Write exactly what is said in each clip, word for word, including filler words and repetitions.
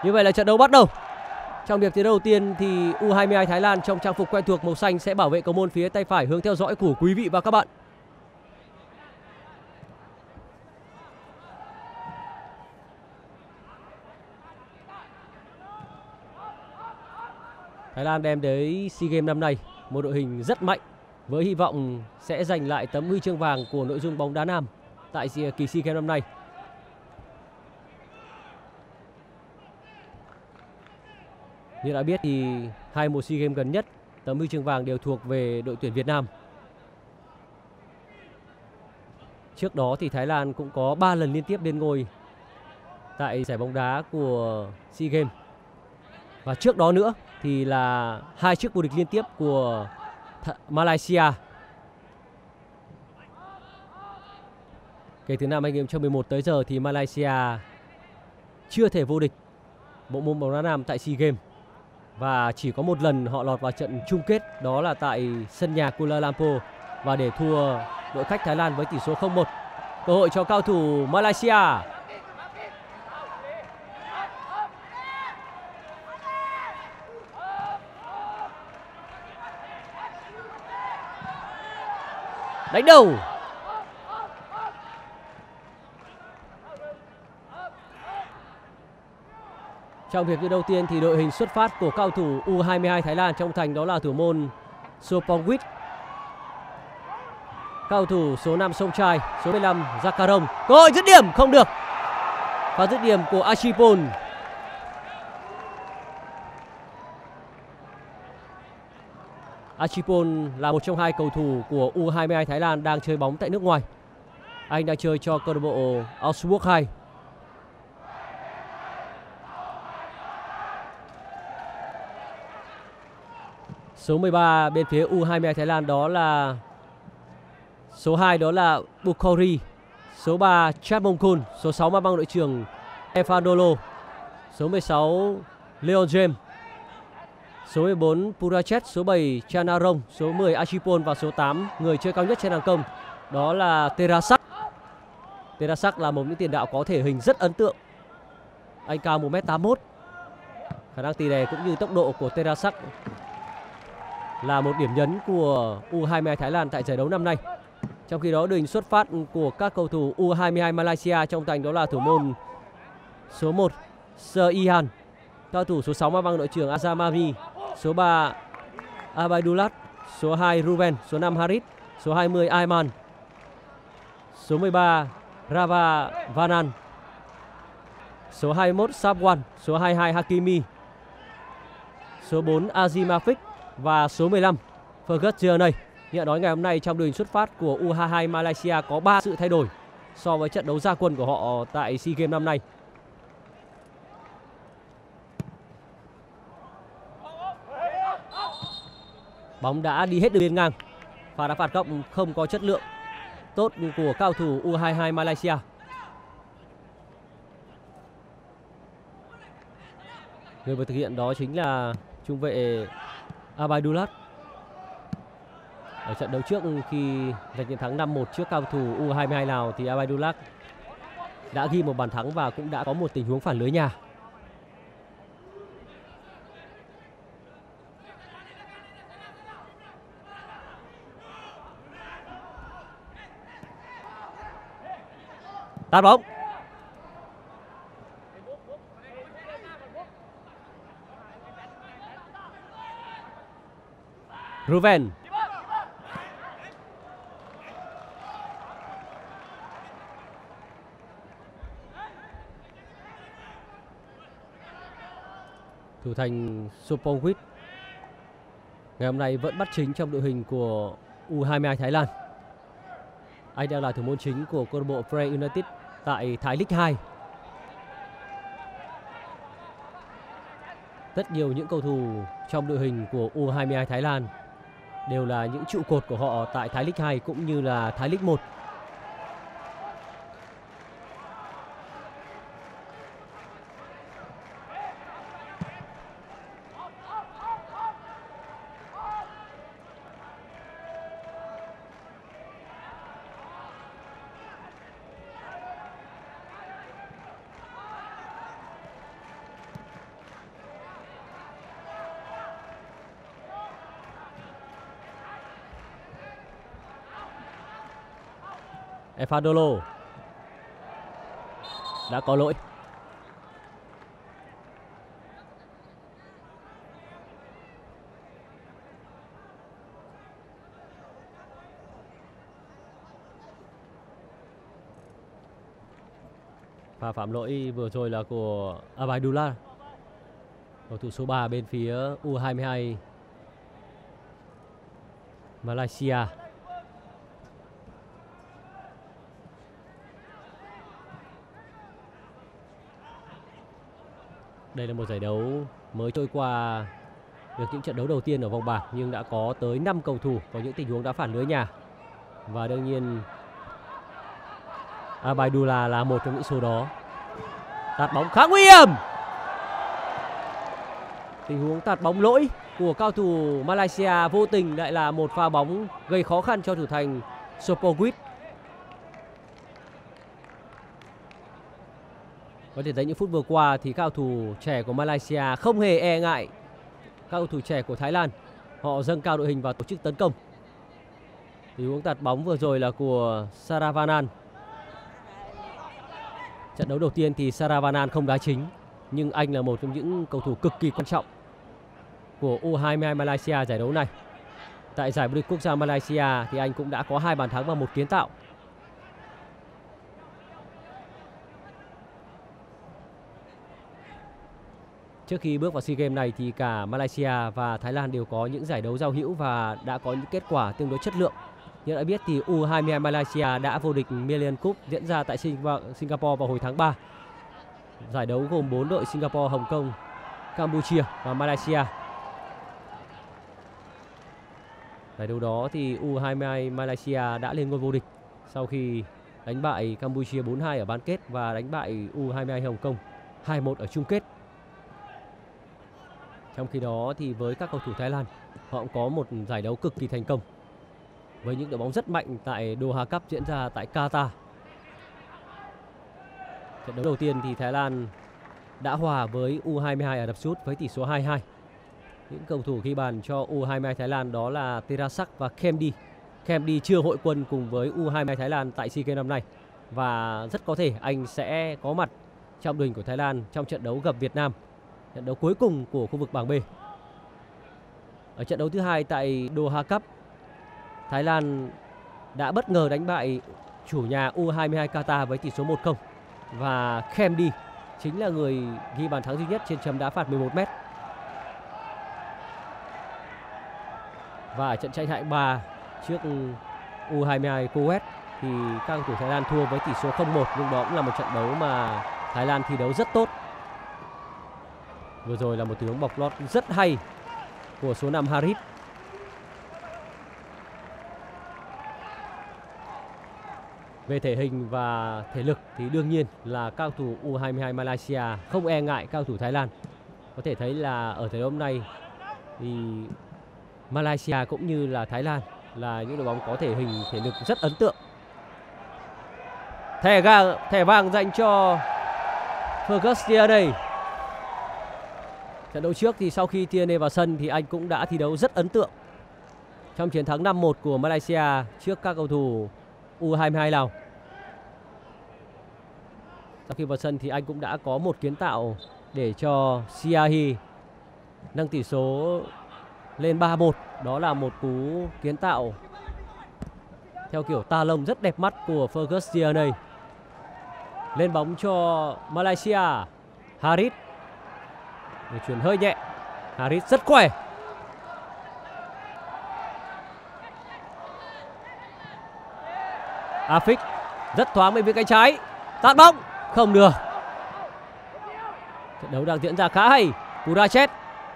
Như vậy là trận đấu bắt đầu. Trong hiệp thi đấu đầu tiên thì U hai mươi hai Thái Lan trong trang phục quen thuộc màu xanh sẽ bảo vệ cầu môn phía tay phải hướng theo dõi của quý vị và các bạn. Thái Lan đem tới SEA Games năm nay một đội hình rất mạnh với hy vọng sẽ giành lại tấm huy chương vàng của nội dung bóng đá nam tại kỳ SEA Games năm nay. Như đã biết thì hai mùa SEA Games gần nhất tấm huy chương vàng đều thuộc về đội tuyển Việt Nam. Trước đó thì Thái Lan cũng có ba lần liên tiếp lên ngôi tại giải bóng đá của SEA Games. Và trước đó nữa thì là hai chiếc vô địch liên tiếp của Malaysia. Kể từ năm hai nghìn không trăm mười một tới giờ thì Malaysia chưa thể vô địch bộ môn bóng đá nam tại SEA Games. Và chỉ có một lần họ lọt vào trận chung kết, đó là tại sân nhà Kuala Lumpur và để thua đội khách Thái Lan với tỷ số không một. Cơ hội cho cao thủ Malaysia. Đánh đầu. Trong hiệp thi đầu tiên thì đội hình xuất phát của cao thủ U hai mươi hai Thái Lan trong thành đó là thủ môn Sopongwit, cao thủ số năm Somchai, số mười lăm Jakarong. Cơ hội dứt điểm không được. Và dứt điểm của Achipol. Achipol là một trong hai cầu thủ của U hai mươi hai Thái Lan đang chơi bóng tại nước ngoài. Anh đang chơi cho câu lạc bộ Augsburg hai. Số mười ba bên phía U hai mươi hai Thái Lan đó là số hai đó là Bukhori, số ba Chatmongkol, số sáu mang băng đội trưởng Efandolo, số mười sáu Leon James, số mười bốn Purachet, số bảy Chanarong, số mười Achipol và số tám người chơi cao nhất trên hàng công đó là Terasak. Terasak là một những tiền đạo có thể hình rất ấn tượng. Anh cao một mét tám mươi mốt. Khả năng tỉ đè cũng như tốc độ của Terasak là một điểm nhấn của U hai mươi hai Thái Lan tại giải đấu năm nay. Trong khi đó đội hình xuất phát của các cầu thủ U hai mươi hai Malaysia trong thành đó là thủ môn số một Sir Ihan, cao thủ số sáu mang băng đội trưởng Azamari, số ba Abaidullah, số hai Ruben, số năm Harit, số hai mươi Aiman, số mười ba Rava Vanan, số hai mươi mốt Sabwan, số hai mươi hai Hakimi, số bốn Azimafik và số mười lăm Fergus Gierney. Như nói ngày hôm nay trong đội hình xuất phát của U hai mươi hai Malaysia có ba sự thay đổi so với trận đấu ra quân của họ tại SEA Games năm nay. Bóng đã đi hết đường biên ngang. Pha đá phạt góc không có chất lượng tốt của cao thủ U hai mươi hai Malaysia. Người vừa thực hiện đó chính là trung vệ Abaidullah. Ở trận đấu trước khi giành chiến thắng năm một trước cao thủ U hai mươi hai Lào thì Abaidullah đã ghi một bàn thắng và cũng đã có một tình huống phản lưới nhà. Tạt bóng. Ruven. Thủ thành Sopongwit ngày hôm nay vẫn bắt chính trong đội hình của U hai mươi hai Thái Lan. Anh đang là thủ môn chính của câu lạc bộ Phrae United tại Thái League hai. Rất nhiều những cầu thủ trong đội hình của U hai mươi hai Thái Lan đều là những trụ cột của họ tại Thái League hai cũng như là Thái League một. Efandolo đã có lỗi. Pha phạm lỗi vừa rồi là của Abaidullah, cầu thủ số ba bên phía U hai mươi hai Malaysia. Đây là một giải đấu mới trôi qua được những trận đấu đầu tiên ở vòng bảng, nhưng đã có tới năm cầu thủ có những tình huống đá phản lưới nhà. Và đương nhiên Abaidullah là một trong những số đó. Tạt bóng khá nguy hiểm. Tình huống tạt bóng lỗi của cao thủ Malaysia vô tình lại là một pha bóng gây khó khăn cho thủ thành Sopowith. Có thể thấy những phút vừa qua thì cao thủ trẻ của Malaysia không hề e ngại các cầu thủ trẻ của Thái Lan. Họ dâng cao đội hình và tổ chức tấn công. Tình huống tạt bóng vừa rồi là của Saravanan. Trận đấu đầu tiên thì Saravanan không đá chính, nhưng anh là một trong những cầu thủ cực kỳ quan trọng của U hai mươi hai Malaysia giải đấu này. Tại giải vô địch quốc gia Malaysia thì anh cũng đã có hai bàn thắng và một kiến tạo. Trước khi bước vào SEA Games này thì cả Malaysia và Thái Lan đều có những giải đấu giao hữu và đã có những kết quả tương đối chất lượng. Như đã biết thì U hai mươi hai Malaysia đã vô địch Million Cup diễn ra tại Singapore vào hồi tháng ba. Giải đấu gồm bốn đội Singapore, Hồng Kông, Campuchia và Malaysia. Giải đấu đó thì U hai mươi hai Malaysia đã lên ngôi vô địch sau khi đánh bại Campuchia bốn hai ở bán kết và đánh bại U hai mươi hai Hồng Kông hai một ở chung kết. Trong khi đó thì với các cầu thủ Thái Lan, họ cũng có một giải đấu cực kỳ thành công với những đội bóng rất mạnh tại Doha Cup diễn ra tại Qatar. Trận đấu đầu tiên thì Thái Lan đã hòa với U hai mươi hai Ả Rập Xê Út với tỷ số hai hai. Những cầu thủ ghi bàn cho U hai mươi hai Thái Lan đó là Terasak và Kemdi. Kemdi chưa hội quân cùng với U hai mươi hai Thái Lan tại SEA Games năm nay và rất có thể anh sẽ có mặt trong đội hình của Thái Lan trong trận đấu gặp Việt Nam, trận đấu cuối cùng của khu vực bảng B. Ở trận đấu thứ hai tại Doha Cup, Thái Lan đã bất ngờ đánh bại chủ nhà U hai mươi hai Qatar với tỷ số một không và Kemdi chính là người ghi bàn thắng duy nhất trên chấm đá phạt mười một mét. Và ở trận tranh hạng ba trước U hai mươi hai Kuwait thì các cầu thủ Thái Lan thua với tỷ số không một, nhưng đó cũng là một trận đấu mà Thái Lan thi đấu rất tốt. Vừa rồi là một tình huống bọc lót rất hay của số năm Harith. Về thể hình và thể lực thì đương nhiên là cao thủ U hai mươi hai Malaysia không e ngại cao thủ Thái Lan. Có thể thấy là ở thời hôm nay thì Malaysia cũng như là Thái Lan là những đội bóng có thể hình thể lực rất ấn tượng. Thẻ vàng, thẻ vàng dành cho Fergus Tierney. Trận đấu trước thì sau khi Tierney vào sân thì anh cũng đã thi đấu rất ấn tượng trong chiến thắng năm một của Malaysia trước các cầu thủ U hai mươi hai Lào. Sau khi vào sân thì anh cũng đã có một kiến tạo để cho Siahi nâng tỷ số lên ba một. Đó là một cú kiến tạo theo kiểu ta lông rất đẹp mắt của Fergus Tierney. Lên bóng cho Malaysia. Harith. Để chuyển hơi nhẹ. Harith rất khỏe. Afik rất thoáng bên phía cánh trái. Tạt bóng không được. Trận đấu đang diễn ra khá hay. Purachet.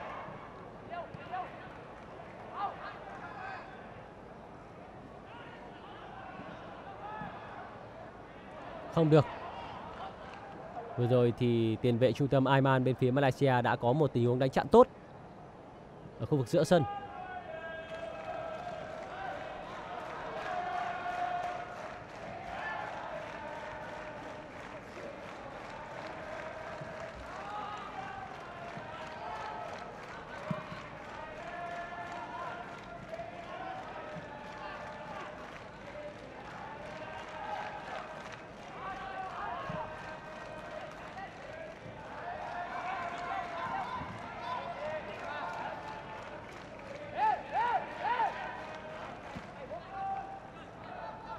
Không được. Vừa rồi thì tiền vệ trung tâm Aiman bên phía Malaysia đã có một tình huống đánh chặn tốt ở khu vực giữa sân.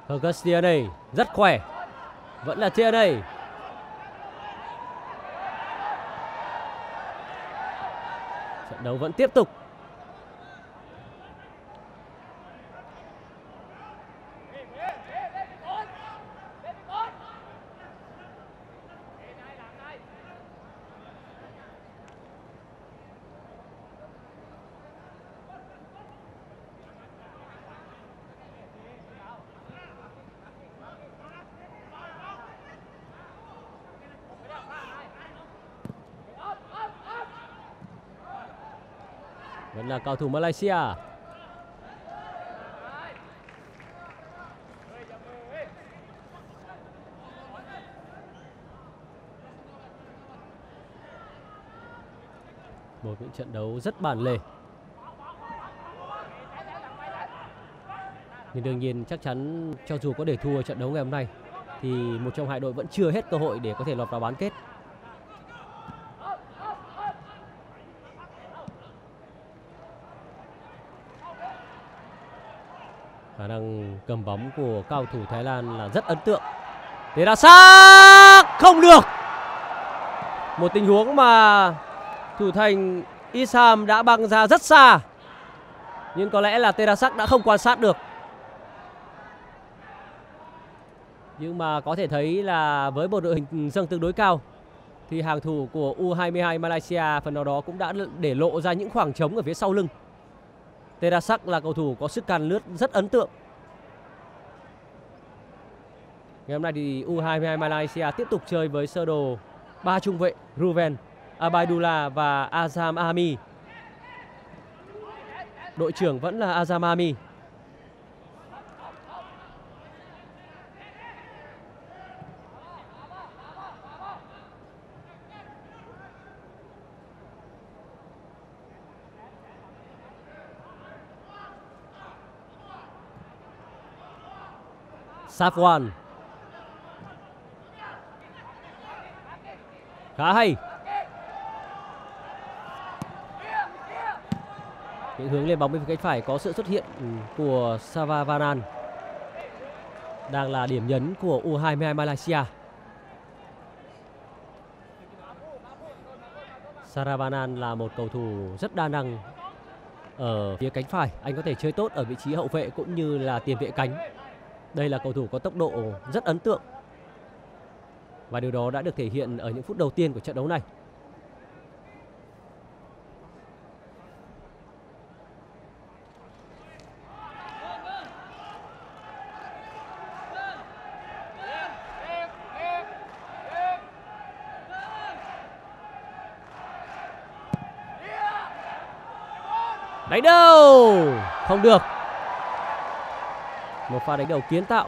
Fergus Tierney rất khỏe, vẫn là Tierney. Trận đấu vẫn tiếp tục. Vẫn là cầu thủ Malaysia. Một những trận đấu rất bản lề. Nhưng đương nhiên chắc chắn cho dù có để thua trận đấu ngày hôm nay thì một trong hai đội vẫn chưa hết cơ hội để có thể lọt vào bán kết. Khả năng cầm bóng của cao thủ Thái Lan là rất ấn tượng. Terasak không được. Một tình huống mà thủ thành Isham đã băng ra rất xa, nhưng có lẽ là Terasak đã không quan sát được. Nhưng mà có thể thấy là với một đội hình dâng tương đối cao thì hàng thủ của U hai mươi hai Malaysia phần nào đó cũng đã để lộ ra những khoảng trống ở phía sau lưng. Terasak là cầu thủ có sức can lướt rất ấn tượng. Ngày hôm nay thì U hai mươi hai Malaysia tiếp tục chơi với sơ đồ ba trung vệ Ruven, Abaidullah và Azam Ahmi. Đội trưởng vẫn là Azam Ahmi. Safwan khá hay. Những hướng lên bóng bên phía cánh phải có sự xuất hiện của Saravanan, đang là điểm nhấn của U hai mươi hai Malaysia. Saravanan là một cầu thủ rất đa năng ở phía cánh phải. Anh có thể chơi tốt ở vị trí hậu vệ cũng như là tiền vệ cánh. Đây là cầu thủ có tốc độ rất ấn tượng và điều đó đã được thể hiện ở những phút đầu tiên của trận đấu này. Đánh đầu không được. Một pha đánh đầu kiến tạo.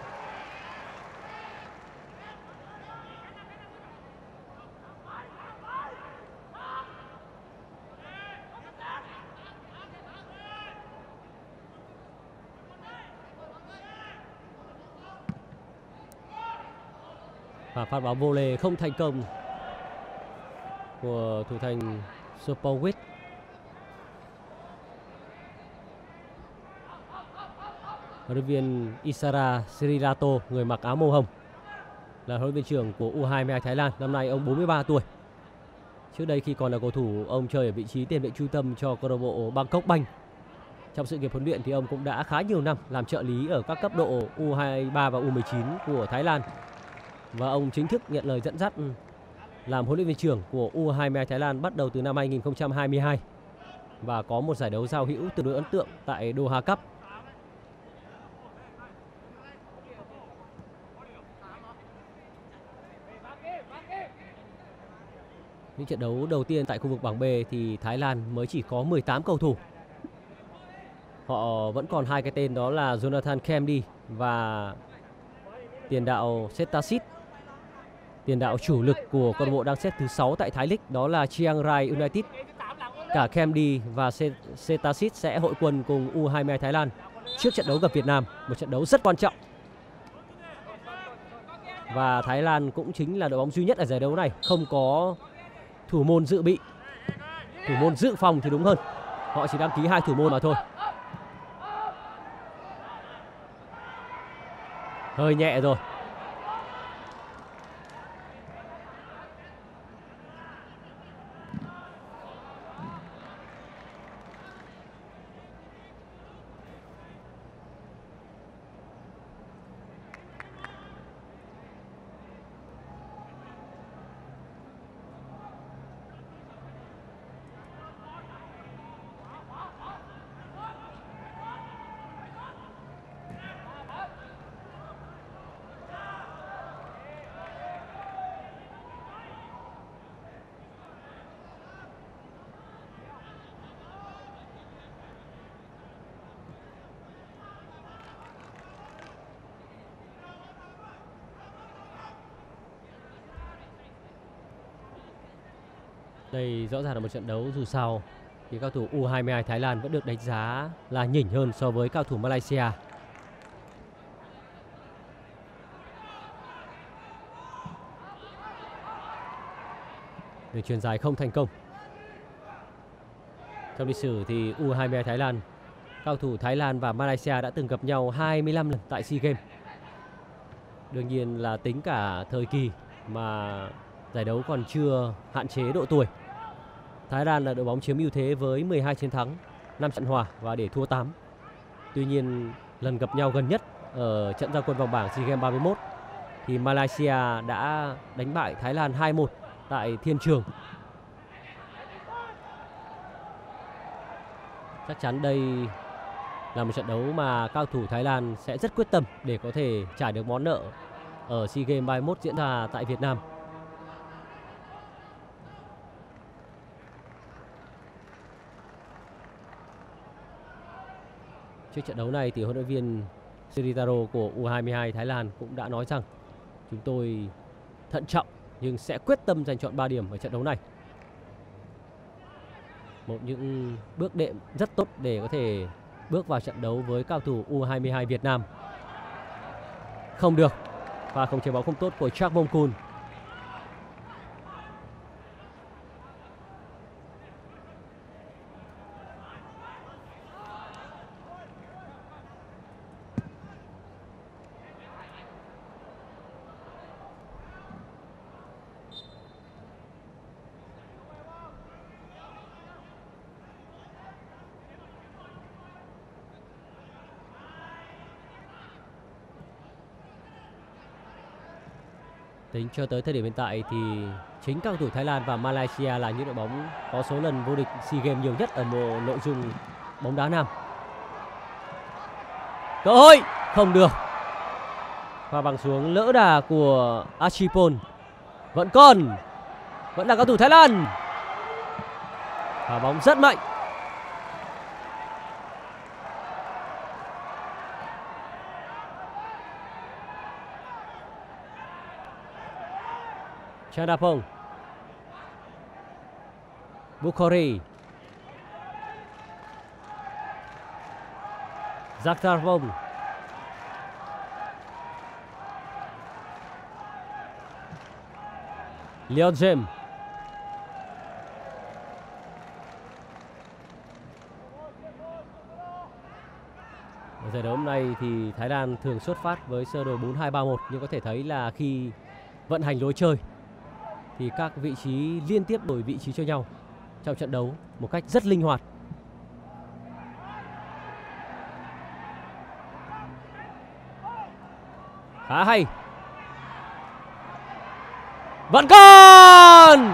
Và phát bóng volley không thành công của thủ thành Supowit. Huấn luyện viên Isara Srirato, người mặc áo màu hồng, là huấn luyện viên trưởng của U hai mươi hai Thái Lan. Năm nay ông bốn mươi ba tuổi. Trước đây khi còn là cầu thủ, ông chơi ở vị trí tiền vệ trung tâm cho câu lạc bộ Bangkok Bank. Trong sự nghiệp huấn luyện thì ông cũng đã khá nhiều năm làm trợ lý ở các cấp độ U hai mươi ba và U mười chín của Thái Lan. Và ông chính thức nhận lời dẫn dắt làm huấn luyện viên trưởng của U hai mươi hai Thái Lan bắt đầu từ năm hai nghìn không trăm hai mươi hai và có một giải đấu giao hữu tương đối ấn tượng tại Doha Cup. Những trận đấu đầu tiên tại khu vực bảng B thì Thái Lan mới chỉ có mười tám cầu thủ. Họ vẫn còn hai cái tên, đó là Jonathan Kemdi và tiền đạo Setasit. Tiền đạo chủ lực của câu lạc bộ đang xếp thứ sáu tại Thái League đó là Chiang Rai United. Cả Kemdi và Setasit sẽ hội quân cùng U hai mươi hai Thái Lan trước trận đấu gặp Việt Nam, một trận đấu rất quan trọng. Và Thái Lan cũng chính là đội bóng duy nhất ở giải đấu này không có thủ môn dự bị, thủ môn dự phòng thì đúng hơn. Họ chỉ đăng ký hai thủ môn mà thôi. Hơi nhẹ rồi. Đây rõ ràng là một trận đấu dù sao thì cao thủ U hai mươi hai Thái Lan vẫn được đánh giá là nhỉnh hơn so với cao thủ Malaysia. Đường chuyền dài không thành công. Trong lịch sử thì U hai mươi hai Thái Lan, cao thủ Thái Lan và Malaysia đã từng gặp nhau hai mươi lăm lần tại SEA Games. Đương nhiên là tính cả thời kỳ mà giải đấu còn chưa hạn chế độ tuổi. Thái Lan là đội bóng chiếm ưu thế với mười hai chiến thắng, năm trận hòa và để thua tám. Tuy nhiên lần gặp nhau gần nhất ở trận ra quân vòng bảng SEA Games ba mươi mốt thì Malaysia đã đánh bại Thái Lan hai một tại Thiên Trường. Chắc chắn đây là một trận đấu mà cao thủ Thái Lan sẽ rất quyết tâm để có thể trả được món nợ ở SEA Games ba mươi mốt diễn ra tại Việt Nam. Trước trận đấu này thì huấn luyện viên Sritaro của U hai mươi hai Thái Lan cũng đã nói rằng chúng tôi thận trọng nhưng sẽ quyết tâm giành chọn ba điểm ở trận đấu này. Một những bước đệm rất tốt để có thể bước vào trận đấu với cao thủ U hai mươi hai Việt Nam. Không được. Và không chế bóng không tốt của Chakmongkul. Tính cho tới thời điểm hiện tại thì chính các cầu thủ Thái Lan và Malaysia là những đội bóng có số lần vô địch SEA Games nhiều nhất ở một nội dung bóng đá nam. Cơ hội không được. Pha bằng xuống lỡ đà của Achipol. Vẫn còn. Vẫn là cầu thủ Thái Lan. Pha bóng rất mạnh. Chandapong, Bukhari, Zaktarvong, Leon James. Ở giải đấu hôm nay thì Thái Lan thường xuất phát với sơ đồ bốn hai ba một, nhưng có thể thấy là khi vận hành lối chơi thì các vị trí liên tiếp đổi vị trí cho nhau trong trận đấu một cách rất linh hoạt. Khá hay. Vẫn còn.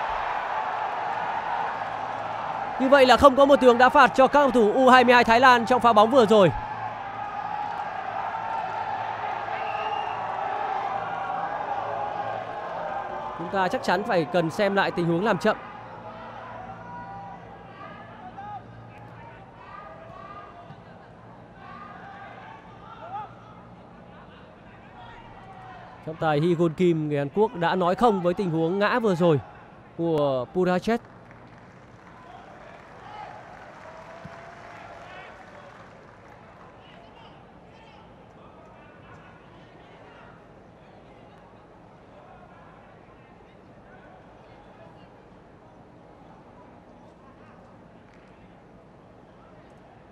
Như vậy là không có một tiếng đá phạt cho các cầu thủ U hai mươi hai Thái Lan trong pha bóng vừa rồi. Chúng ta chắc chắn phải cần xem lại tình huống làm chậm. Trọng tài Hyun Kim người Hàn Quốc đã nói không với tình huống ngã vừa rồi của Purachet.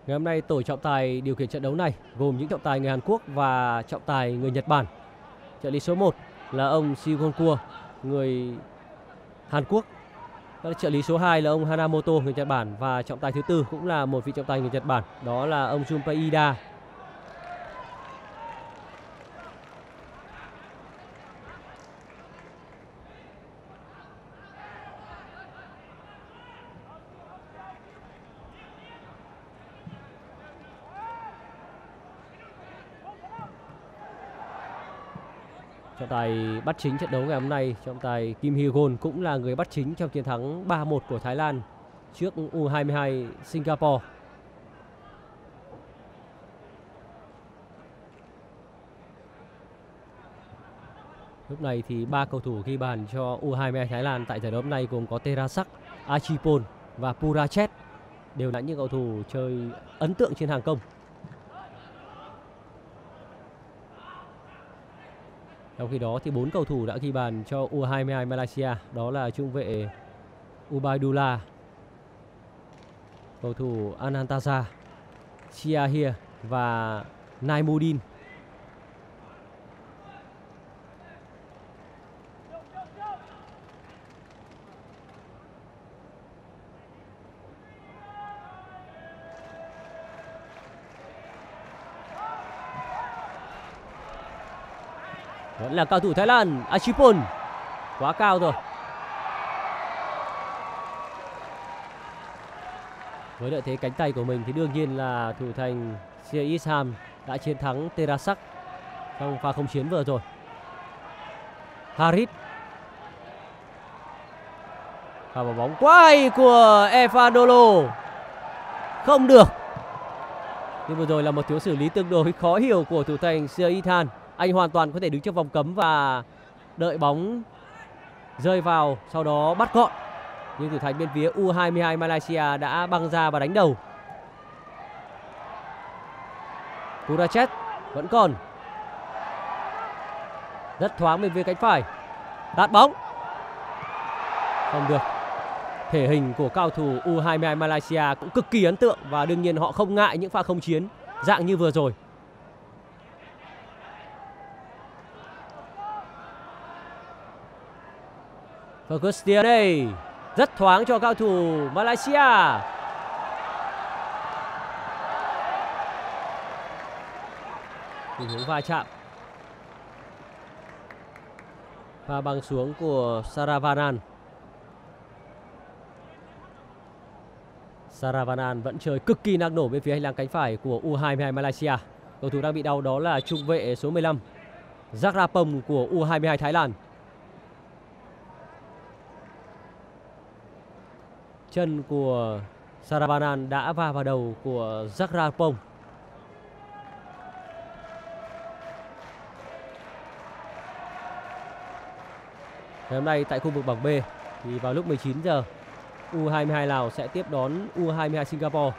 Ngày hôm nay tổ trọng tài điều khiển trận đấu này gồm những trọng tài người Hàn Quốc và trọng tài người Nhật Bản. Trợ lý số một là ông Shigon Kua, người Hàn Quốc. Trợ lý số hai là ông Hanamoto, người Nhật Bản. Và trọng tài thứ tư cũng là một vị trọng tài người Nhật Bản, đó là ông Junpei Ida. Trọng tài bắt chính trận đấu ngày hôm nay, trọng tài Kim Hee-gon cũng là người bắt chính trong chiến thắng ba một của Thái Lan trước U hai mươi hai Singapore. Lúc này thì ba cầu thủ ghi bàn cho U hai mươi hai Thái Lan tại giải đấu hôm nay gồm có Terasak, Achipol và Purachet, đều là những cầu thủ chơi ấn tượng trên hàng công. Trong khi đó thì bốn cầu thủ đã ghi bàn cho U hai mươi hai Malaysia, đó là trung vệ Ubaidullah, cầu thủ Anantaza, Chiahir và Naimuddin. Vẫn là cao thủ Thái Lan, Achipol, quá cao rồi. Với lợi thế cánh tay của mình thì đương nhiên là thủ thành Sia Isham đã chiến thắng Terasak trong pha không chiến vừa rồi. Harit, pha vào bóng quay của Efandolo, không được. Nhưng vừa rồi là một thiếu xử lý tương đối khó hiểu của thủ thành Sia Ithan. Anh hoàn toàn có thể đứng trước vòng cấm và đợi bóng rơi vào, sau đó bắt gọn. Nhưng thủ thành bên phía U hai mươi hai Malaysia đã băng ra và đánh đầu. Purachet vẫn còn, rất thoáng bên phía cánh phải, tạt bóng, không được. Thể hình của cao thủ U hai mươi hai Malaysia cũng cực kỳ ấn tượng và đương nhiên họ không ngại những pha không chiến dạng như vừa rồi. Ferguson rất thoáng cho cao thủ Malaysia. Tình huống va chạm, pha băng xuống của Saravanan. Saravanan vẫn chơi cực kỳ năng nổ bên phía hành lang cánh phải của U hai mươi hai Malaysia. Cầu thủ đang bị đau đó là trung vệ số mười lăm Jakrapong của U hai mươi hai Thái Lan. Chân của Saravanan đã va vào đầu của Jakrapong. Ngày hôm nay tại khu vực bảng B thì vào lúc mười chín giờ U hai mươi hai Lào sẽ tiếp đón U hai mươi hai Singapore.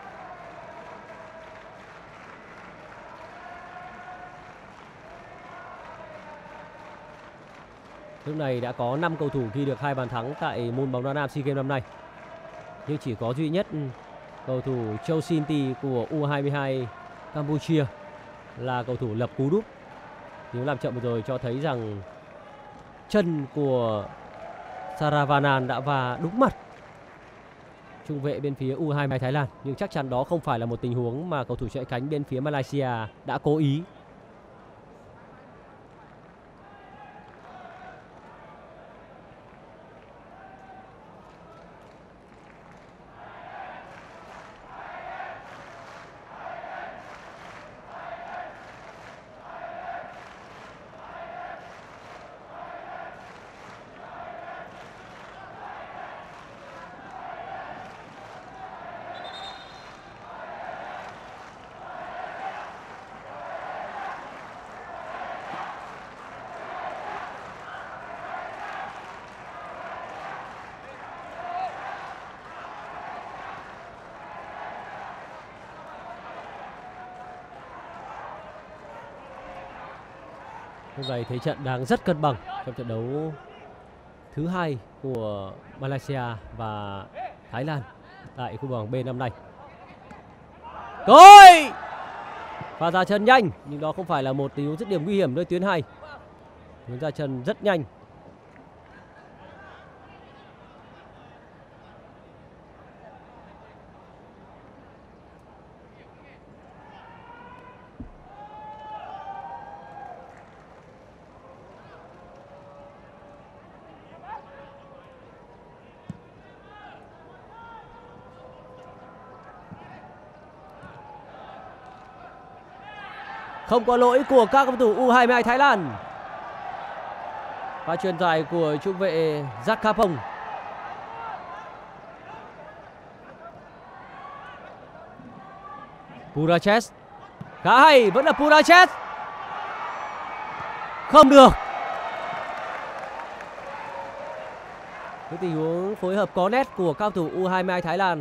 Lúc này đã có năm cầu thủ ghi được hai bàn thắng tại môn bóng đá nam SEA Games năm nay. Nhưng chỉ có duy nhất cầu thủ Châu Sinti của U hai mươi hai Campuchia là cầu thủ lập cú đúp. Nếu làm chậm vừa rồi cho thấy rằng chân của Saravanan đã va đúng mặt trung vệ bên phía U hai mươi hai Thái Lan. Nhưng chắc chắn đó không phải là một tình huống mà cầu thủ chạy cánh bên phía Malaysia đã cố ý. Lúc này thế trận đang rất cân bằng trong trận đấu thứ hai của Malaysia và Thái Lan tại khu vực bảng B năm nay. Rồi. Pha ra chân nhanh nhưng đó không phải là một tình huống dứt điểm nguy hiểm nơi tuyến hai. Hướng ra chân rất nhanh. Không có lỗi của các cầu thủ u hai mươi hai Thái Lan. Pha chuyền dài của trung vệ Jakapong. Purachet. Khá hay, vẫn là Purachet. Không được. Cái tình huống phối hợp có nét của các cầu thủ u hai mươi hai Thái Lan.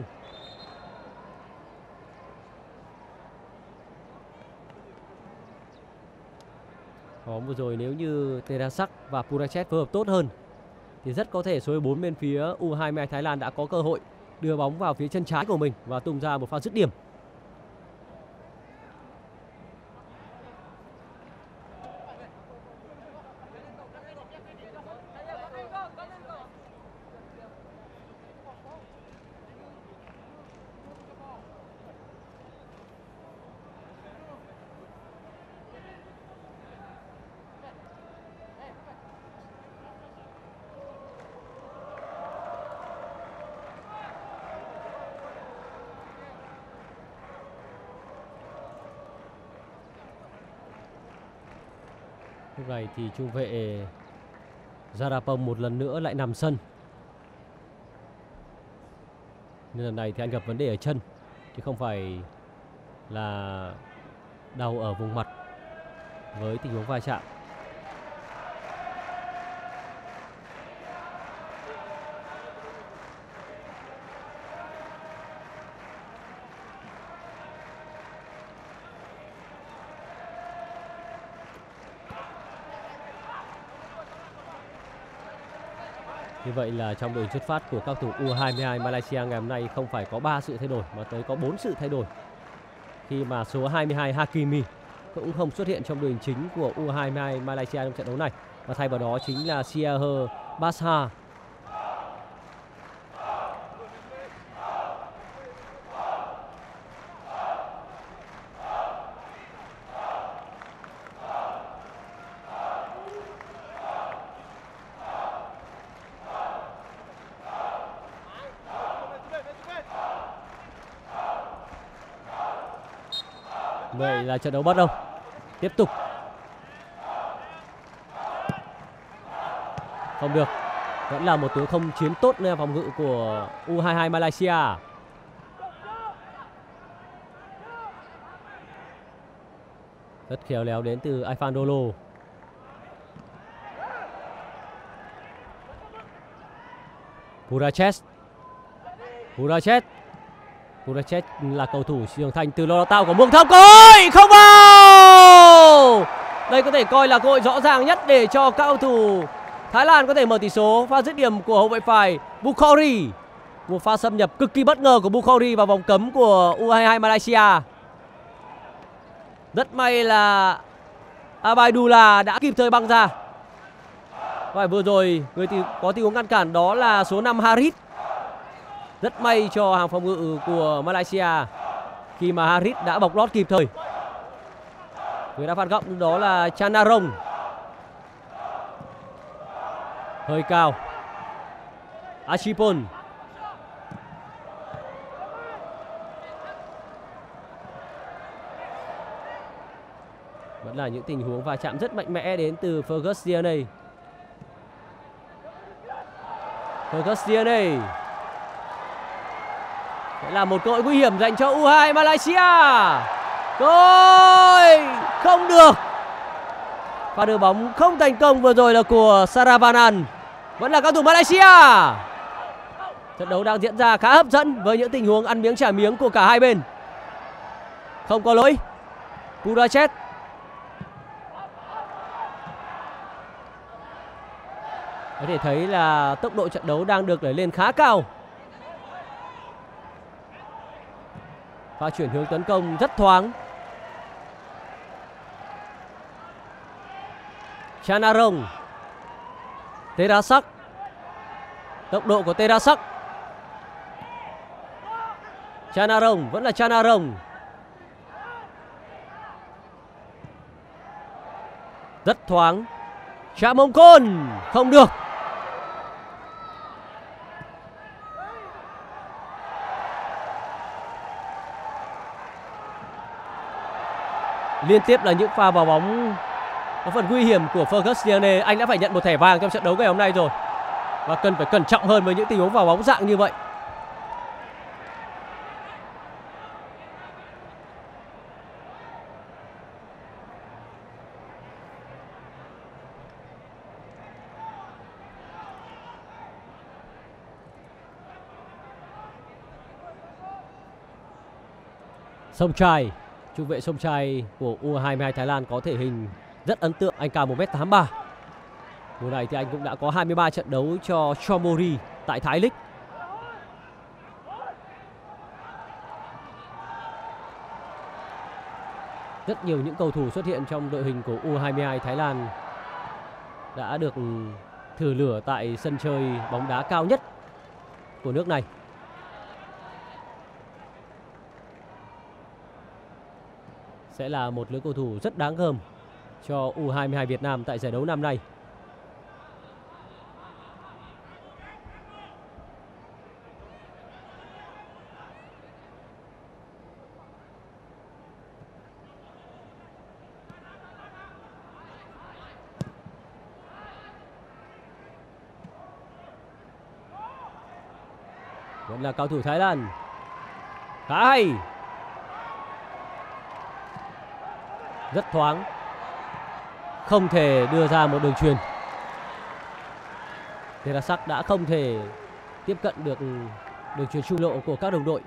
Bóng vừa rồi nếu như Terasak và Purachet phối hợp tốt hơn thì rất có thể số bốn bên phía u hai mươi hai Thái Lan đã có cơ hội đưa bóng vào phía chân trái của mình và tung ra một pha dứt điểm. Lúc này thì trung vệ Jarapong một lần nữa lại nằm sân. Nhưng lần này thì anh gặp vấn đề ở chân chứ không phải là đau ở vùng mặt với tình huống va chạm. Như vậy là trong đội xuất phát của các cầu thủ u hai mươi hai Malaysia ngày hôm nay không phải có ba sự thay đổi mà tới có bốn sự thay đổi. Khi mà số hai mươi hai Hakimi cũng không xuất hiện trong đội hình chính của u hai mươi hai Malaysia trong trận đấu này. Và thay vào đó chính là Siaher Basha. Vậy là trận đấu bắt đầu. Tiếp tục. Không được. Vẫn là một tiếng không chiến tốt nơi phòng ngự của u hai mươi hai Malaysia. Rất khéo léo đến từ Irfan Dolo. Purachet. Purachet. Purachet là cầu thủ trưởng thành từ lò đào tạo của Mường Thâm. Coi không vào. Đây có thể coi là cơ hội rõ ràng nhất để cho các cầu thủ Thái Lan có thể mở tỷ số. Pha dứt điểm của hậu vệ phải Bukhari. Một pha xâm nhập cực kỳ bất ngờ của Bukhari vào vòng cấm của u hai mươi hai Malaysia. Rất may là Abaidullah đã kịp thời băng ra. Và vừa rồi người thì có tình huống ngăn cản đó là số năm Harith. Rất may cho hàng phòng ngự của Malaysia khi mà Harith đã bọc lót kịp thời. Người đã phạt góc đó là Chanarong. Hơi cao. Achipon. Vẫn là những tình huống va chạm rất mạnh mẽ đến từ Fergus Diane. Fergus Diane. Sẽ là một cơ hội nguy hiểm dành cho u hai Malaysia. Rồi, không được. Pha đưa bóng không thành công vừa rồi là của Saravanan. Vẫn là cao thủ Malaysia. Trận đấu đang diễn ra khá hấp dẫn với những tình huống ăn miếng trả miếng của cả hai bên. Không có lỗi. Purachet. Có thể thấy là tốc độ trận đấu đang được đẩy lên khá cao. Pha chuyển hướng tấn công rất thoáng. Chanarong. Terasak. Tốc độ của Terasak. Chanarong, vẫn là Chanarong. Rất thoáng. Chamongkon, không được. Liên tiếp là những pha vào bóng có phần nguy hiểm của Fergus Tierney. Anh đã phải nhận một thẻ vàng trong trận đấu ngày hôm nay rồi, và cần phải cẩn trọng hơn với những tình huống vào bóng dạng như vậy. Somchai, trung vệ Somchai của U hai mươi hai Thái Lan có thể hình rất ấn tượng. Anh cao một mét tám mươi ba. Mùa này thì anh cũng đã có hai mươi ba trận đấu cho Chonburi tại Thái League. Rất nhiều những cầu thủ xuất hiện trong đội hình của U hai mươi hai Thái Lan đã được thử lửa tại sân chơi bóng đá cao nhất của nước này. Sẽ là một lứa cầu thủ rất đáng gờm cho U hai mươi hai Việt Nam tại giải đấu năm nay. Vẫn là cao thủ Thái Lan. Khá hay. Rất thoáng. Không thể đưa ra một đường chuyền. Terasak đã không thể tiếp cận được đường chuyền trung lộ của các đồng đội.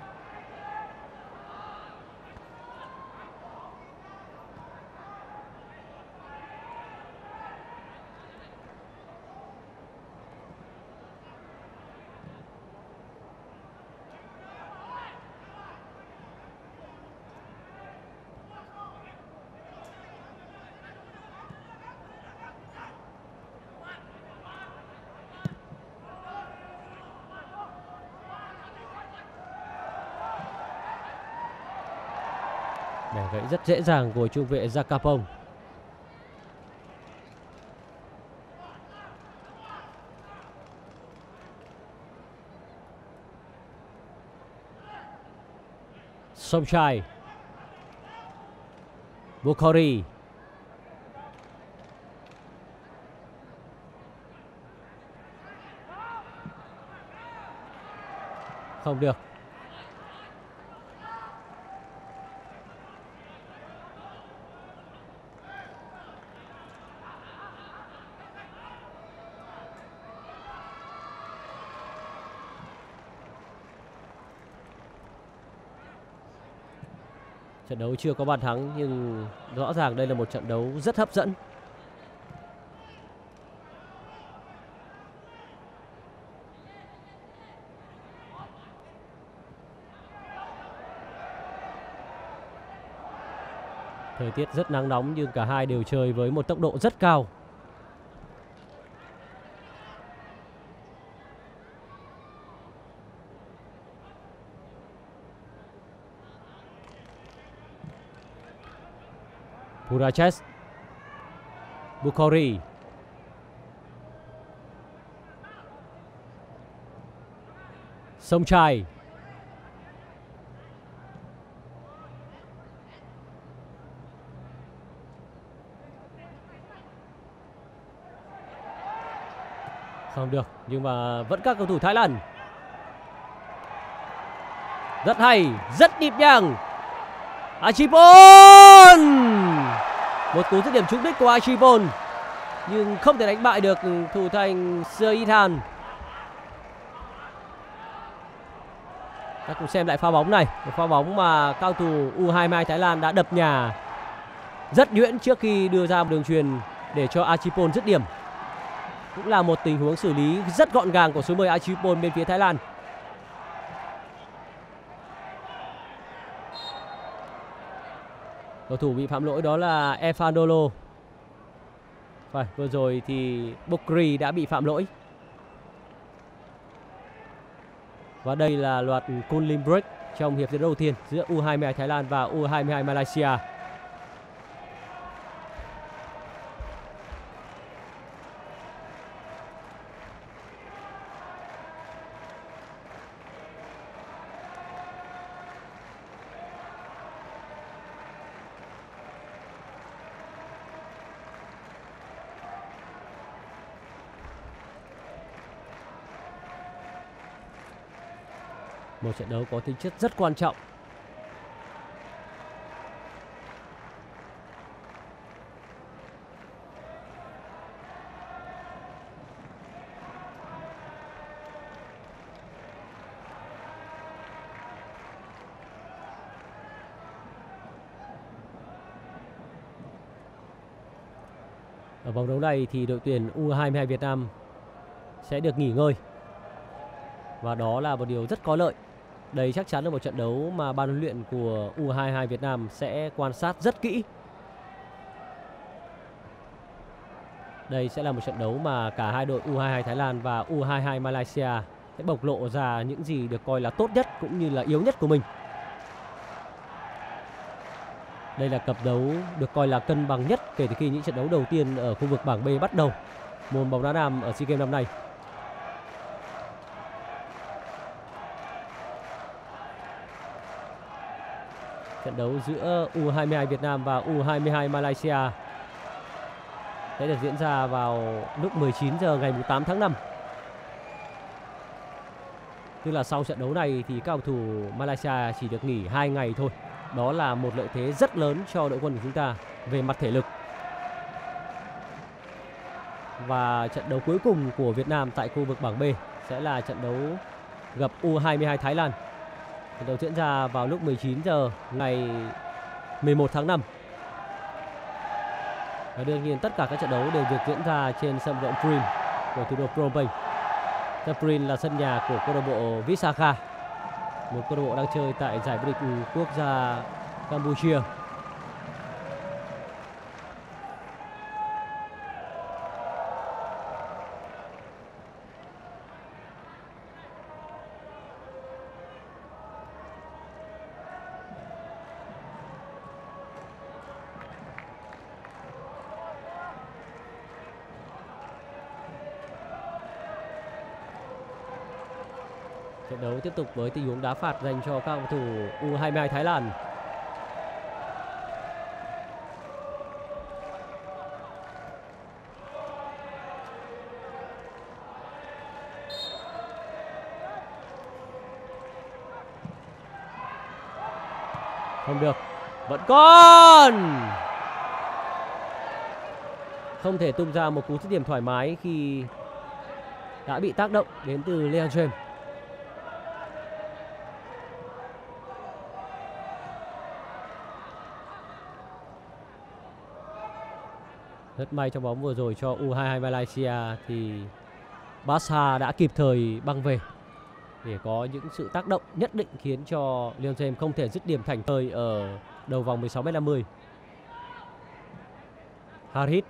Bẻ gãy rất dễ dàng của trung vệ Jakapong. Somchai. Bukhari. Không được. Trận đấu chưa có bàn thắng nhưng rõ ràng đây là một trận đấu rất hấp dẫn. Thời tiết rất nắng nóng nhưng cả hai đều chơi với một tốc độ rất cao. Puraches. Bukhari. Somchai. Không được, nhưng mà vẫn các cầu thủ Thái Lan. Rất hay, rất nhịp nhàng. Achipon. Một cú dứt điểm trúng đích của Achipon nhưng không thể đánh bại được thủ thành Seithan. Ta cùng xem lại pha bóng này, một pha bóng mà cao thủ U hai mươi hai Thái Lan đã đập nhà rất nhuyễn trước khi đưa ra một đường chuyền để cho Achipon dứt điểm. Cũng là một tình huống xử lý rất gọn gàng của số mười Achipon bên phía Thái Lan. Cầu thủ bị phạm lỗi đó là Efandolo. Phải, vừa rồi thì Bukri đã bị phạm lỗi. Và đây là loạt cooling break trong hiệp thi đấu đầu tiên giữa U hai mươi hai Thái Lan và U hai mươi hai Malaysia. Một trận đấu có tính chất rất quan trọng. Ở vòng đấu này thì đội tuyển U hai mươi hai Việt Nam sẽ được nghỉ ngơi. Và đó là một điều rất có lợi. Đây chắc chắn là một trận đấu mà ban huấn luyện của U hai mươi hai Việt Nam sẽ quan sát rất kỹ. Đây sẽ là một trận đấu mà cả hai đội U hai mươi hai Thái Lan và U hai mươi hai Malaysia sẽ bộc lộ ra những gì được coi là tốt nhất cũng như là yếu nhất của mình. Đây là cặp đấu được coi là cân bằng nhất kể từ khi những trận đấu đầu tiên ở khu vực bảng B bắt đầu môn bóng đá nam ở SEA Games năm nay. Trận đấu giữa U hai mươi hai Việt Nam và U hai mươi hai Malaysia sẽ được diễn ra vào lúc mười chín giờ ngày tám tháng năm. Tức là sau trận đấu này thì các cầu thủ Malaysia chỉ được nghỉ hai ngày thôi. Đó là một lợi thế rất lớn cho đội quân của chúng ta về mặt thể lực. Và trận đấu cuối cùng của Việt Nam tại khu vực bảng B sẽ là trận đấu gặp U hai mươi hai Thái Lan. Trận đấu diễn ra vào lúc mười chín giờ ngày mười một tháng năm. Và đương nhiên tất cả các trận đấu đều được diễn ra trên sân vận động Prin của thủ đô Phnom Penh. Sân Prin là sân nhà của câu lạc bộ Visakha, một câu lạc bộ đang chơi tại giải vô địch quốc gia Campuchia. Trận đấu tiếp tục với tình huống đá phạt dành cho các cầu thủ U hai mươi hai Thái Lan. Không được, vẫn còn. Không thể tung ra một cú dứt điểm thoải mái khi đã bị tác động đến từ Leon James. Rất may trong bóng vừa rồi cho U hai mươi hai Malaysia thì Basha đã kịp thời băng về để có những sự tác động nhất định khiến cho Leon James không thể dứt điểm thành thơi ở đầu vòng mười sáu mét năm mươi. Harith.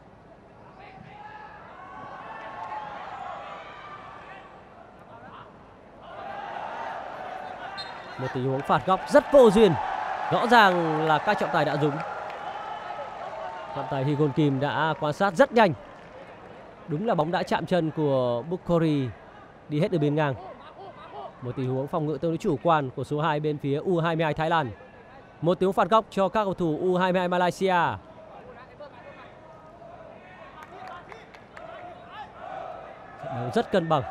Một tình huống phạt góc rất vô duyên. Rõ ràng là các trọng tài đã dùng. Trọng tài Higon Kim đã quan sát rất nhanh. Đúng là bóng đã chạm chân của Bukori đi hết từ bên ngang. Một tình huống phòng ngự tương đối chủ quan của số hai bên phía U hai mươi hai Thái Lan. Một tình huống phạt góc cho các cầu thủ U hai mươi hai Malaysia. Trận đấu rất cân bằng.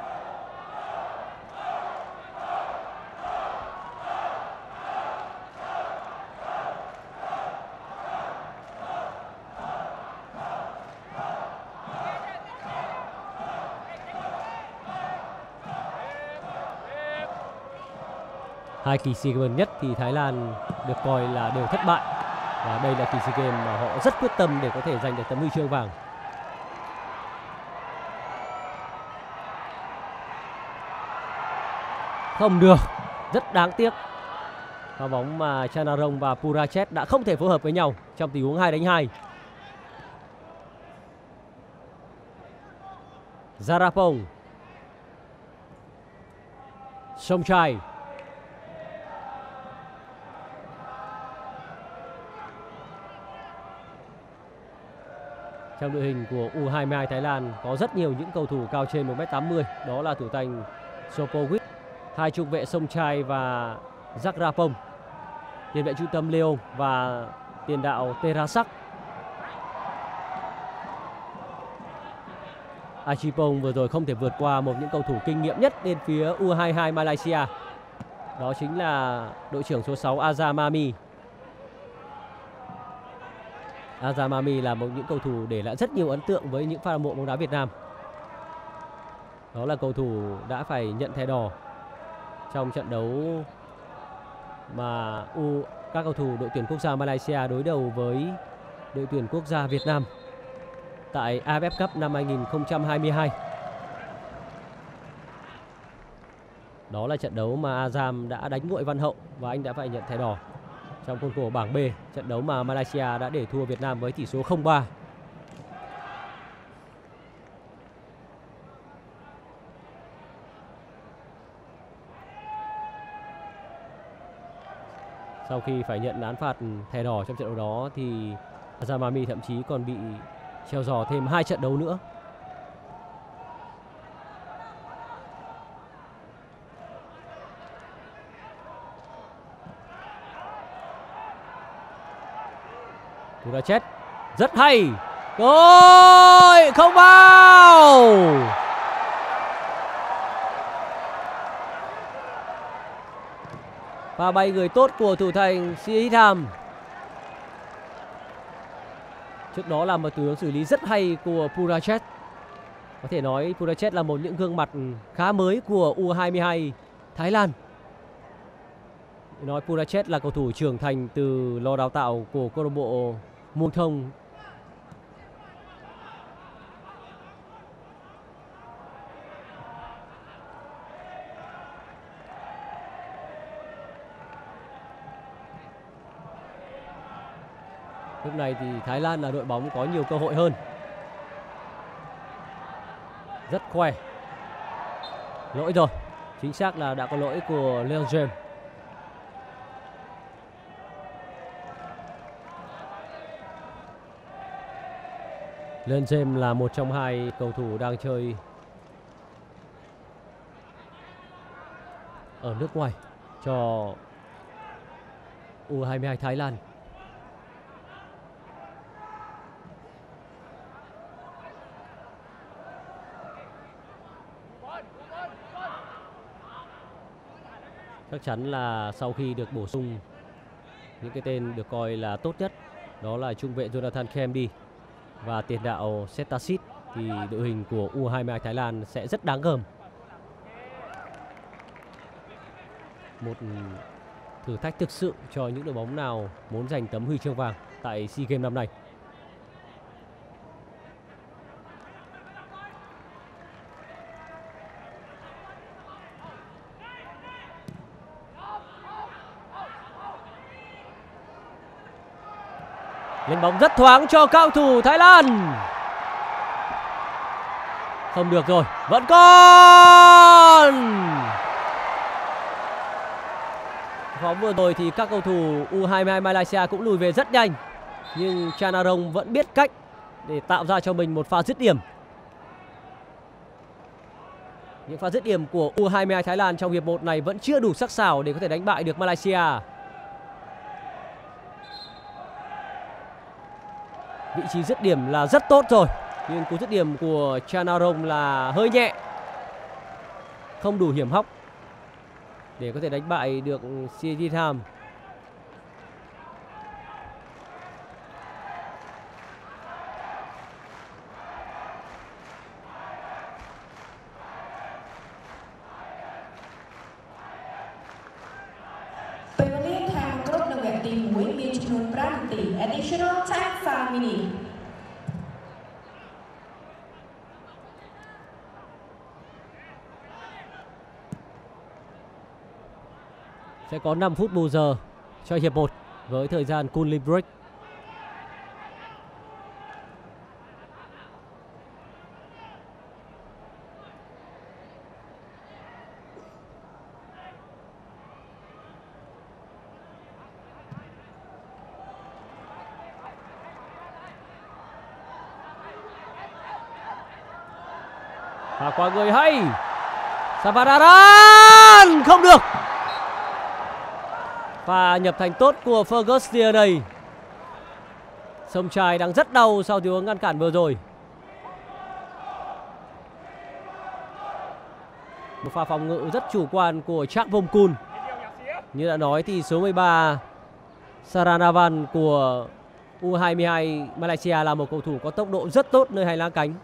Hai kỳ SEA Games gần nhất thì Thái Lan được coi là đều thất bại. Và đây là kỳ SEA Games mà họ rất quyết tâm để có thể giành được tấm huy chương vàng. Không được, rất đáng tiếc. Pha bóng mà Chanarong và Purachet đã không thể phối hợp với nhau trong tình huống hai đánh hai. Zarapong, Somchai, trong đội hình của U hai mươi hai Thái Lan có rất nhiều những cầu thủ cao trên một mét tám mươi. Đó là thủ thành Sopovic, hai trung vệ Somchai và Zarapong, tiền vệ trung tâm Leon và tiền đạo Terasak. Achipong vừa rồi không thể vượt qua một những cầu thủ kinh nghiệm nhất bên phía U hai mươi hai Malaysia. Đó chính là đội trưởng số sáu Azam Mami. Azam Mami là một những cầu thủ để lại rất nhiều ấn tượng với những fan hâm mộ bóng đá Việt Nam. Đó là cầu thủ đã phải nhận thẻ đỏ trong trận đấu mà U các cầu thủ đội tuyển quốc gia Malaysia đối đầu với đội tuyển quốc gia Việt Nam tại a ép ép Cup năm hai nghìn không trăm hai mươi hai. Đó là trận đấu mà Azam đã đánh nguội Văn Hậu và anh đã phải nhận thẻ đỏ trong khuôn khổ bảng B, trận đấu mà Malaysia đã để thua Việt Nam với tỷ số không ba. Sau khi phải nhận án phạt thẻ đỏ trong trận đấu đó thì Azam Mami thậm chí còn bị treo giò thêm hai trận đấu nữa. Purachet rất hay. Ôi, không vào. Pha bay người tốt của thủ thành Sihitham. Trước đó là một tình huống xử lý rất hay của Purachet. Có thể nói Purachet là một những gương mặt khá mới của U hai mươi hai Thái Lan. Nói Purachet là cầu thủ trưởng thành từ lò đào tạo của câu lạc bộ Muang Thong. Lúc này thì Thái Lan là đội bóng có nhiều cơ hội hơn. Rất khỏe. Lỗi rồi. Chính xác là đã có lỗi của Leon James. Leon James là một trong hai cầu thủ đang chơi ở nước ngoài cho U hai mươi hai Thái Lan. Chắc chắn là sau khi được bổ sung những cái tên được coi là tốt nhất, đó là trung vệ Jonathan Kemby và tiền đạo Setasit, thì đội hình của U hai mươi hai Thái Lan sẽ rất đáng gờm. Một thử thách thực sự cho những đội bóng nào muốn giành tấm huy chương vàng tại SEA Games năm nay. Lên bóng rất thoáng cho cao thủ Thái Lan. Không được rồi, vẫn còn. Phóng vừa rồi thì các cầu thủ U hai mươi hai Malaysia cũng lùi về rất nhanh, nhưng Chanarong vẫn biết cách để tạo ra cho mình một pha dứt điểm. Những pha dứt điểm của U hai mươi hai Thái Lan trong hiệp một này vẫn chưa đủ sắc sảo để có thể đánh bại được Malaysia. Vị trí dứt điểm là rất tốt rồi, nhưng cú dứt điểm của Chanarong là hơi nhẹ, không đủ hiểm hóc để có thể đánh bại được Sihitham. Additional time five minutes. Sẽ có năm phút bù giờ cho hiệp một với thời gian cooling break. Và qua người hay Savadaran không được. Và nhập thành tốt của Ferguson đây. Sông Trai đang rất đau sau tình huống ngăn cản vừa rồi. Một pha phòng ngự rất chủ quan của Chakvomkun. Như đã nói thì số mười ba Saranavan của u hai mươi hai Malaysia là một cầu thủ có tốc độ rất tốt nơi hành lang cánh.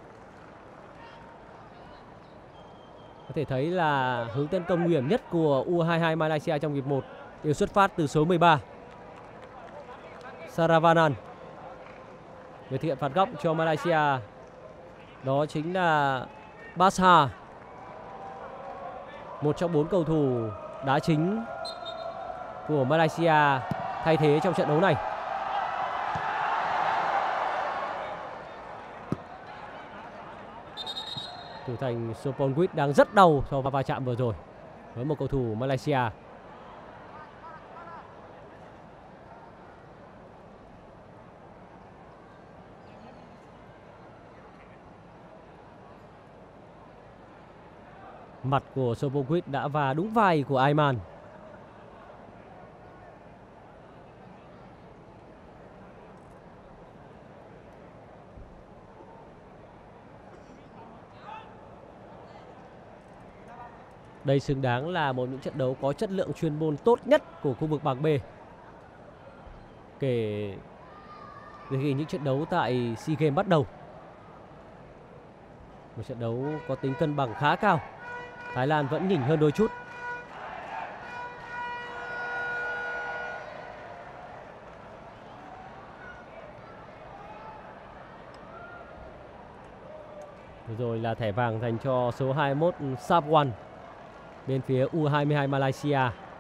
Có thể thấy là hướng tấn công nguy hiểm nhất của u hai mươi hai Malaysia trong hiệp một đều xuất phát từ số mười ba Saravanan. Người thực hiện phạt góc cho Malaysia đó chính là Basha, một trong bốn cầu thủ đá chính của Malaysia thay thế trong trận đấu này. Thủ thành Soponwit đang rất đau sau va chạm vừa rồi với một cầu thủ Malaysia. Mặt của Soponwit đã va đúng vai của Aiman. Đây xứng đáng là một những trận đấu có chất lượng chuyên môn tốt nhất của khu vực bảng B. Kể từ khi những trận đấu tại SEA Games bắt đầu. Một trận đấu có tính cân bằng khá cao. Thái Lan vẫn nhỉnh hơn đôi chút. Rồi là thẻ vàng dành cho số hai mươi mốt Sapwan bên phía u hai mươi hai Malaysia.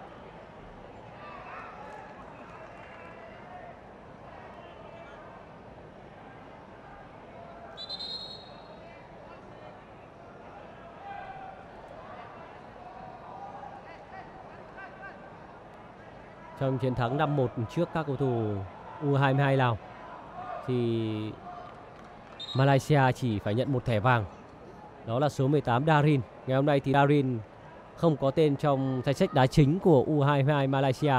Trong chiến thắng năm một trước các cầu thủ u hai mươi hai Lào thì Malaysia chỉ phải nhận một thẻ vàng. Đó là số mười tám Darin. Ngày hôm nay thì Darin không có tên trong danh sách đá chính của u hai mươi hai Malaysia.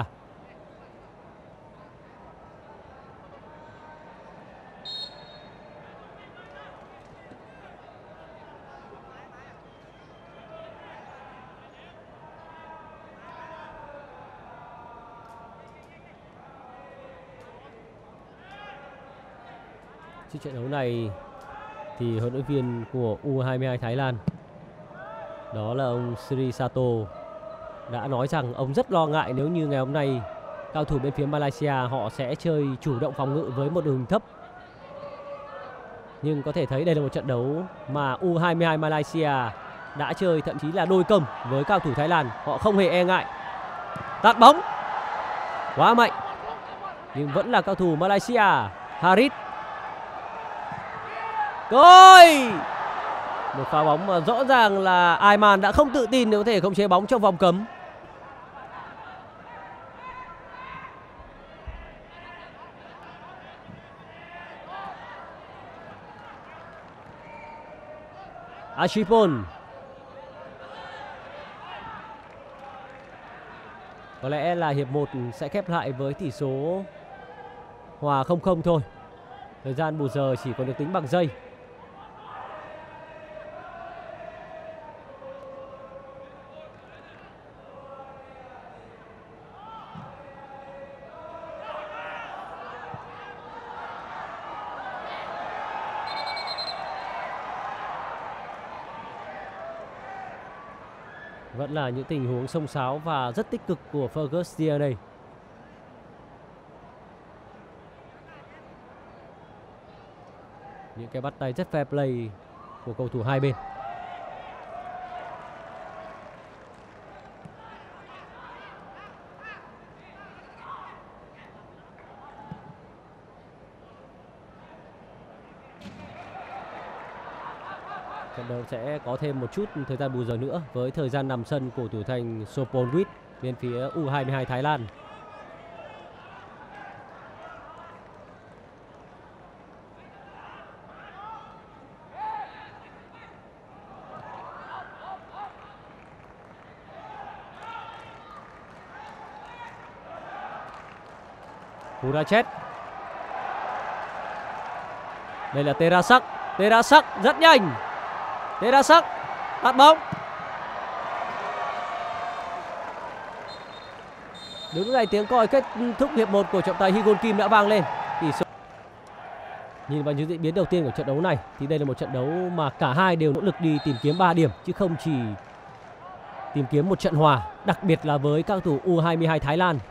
Trước trận đấu này thì huấn luyện viên của u hai mươi hai Thái Lan đó là ông Sri Sato đã nói rằng ông rất lo ngại nếu như ngày hôm nay cao thủ bên phía Malaysia họ sẽ chơi chủ động phòng ngự với một đội hình thấp. Nhưng có thể thấy đây là một trận đấu mà u hai mươi hai Malaysia đã chơi thậm chí là đôi công với cao thủ Thái Lan. Họ không hề e ngại. Tạt bóng quá mạnh nhưng vẫn là cao thủ Malaysia. Harit. Rồi một pha bóng mà rõ ràng là Aiman đã không tự tin để có thể khống chế bóng trong vòng cấm. Ashipon. Có lẽ là hiệp một sẽ khép lại với tỷ số hòa không không thôi. Thời gian bù giờ chỉ còn được tính bằng giây. Vẫn là những tình huống xông xáo và rất tích cực của Ferguson đây. Những cái bắt tay rất fair play của cầu thủ hai bên. sẽ có thêm một chút thời gian bù giờ nữa với thời gian nằm sân của thủ thành Soponwit bên phía U hai mươi hai Thái Lan. Purachet. Đây là Terasak. Terasak rất nhanh. Terasak bắt bóng. Đứng này tiếng còi kết thúc hiệp một của trọng tài Hygon Kim đã vang lên. Tỷ số. Nhìn vào những diễn biến đầu tiên của trận đấu này thì đây là một trận đấu mà cả hai đều nỗ lực đi tìm kiếm ba điểm chứ không chỉ tìm kiếm một trận hòa, đặc biệt là với các cầu thủ U hai mươi hai Thái Lan.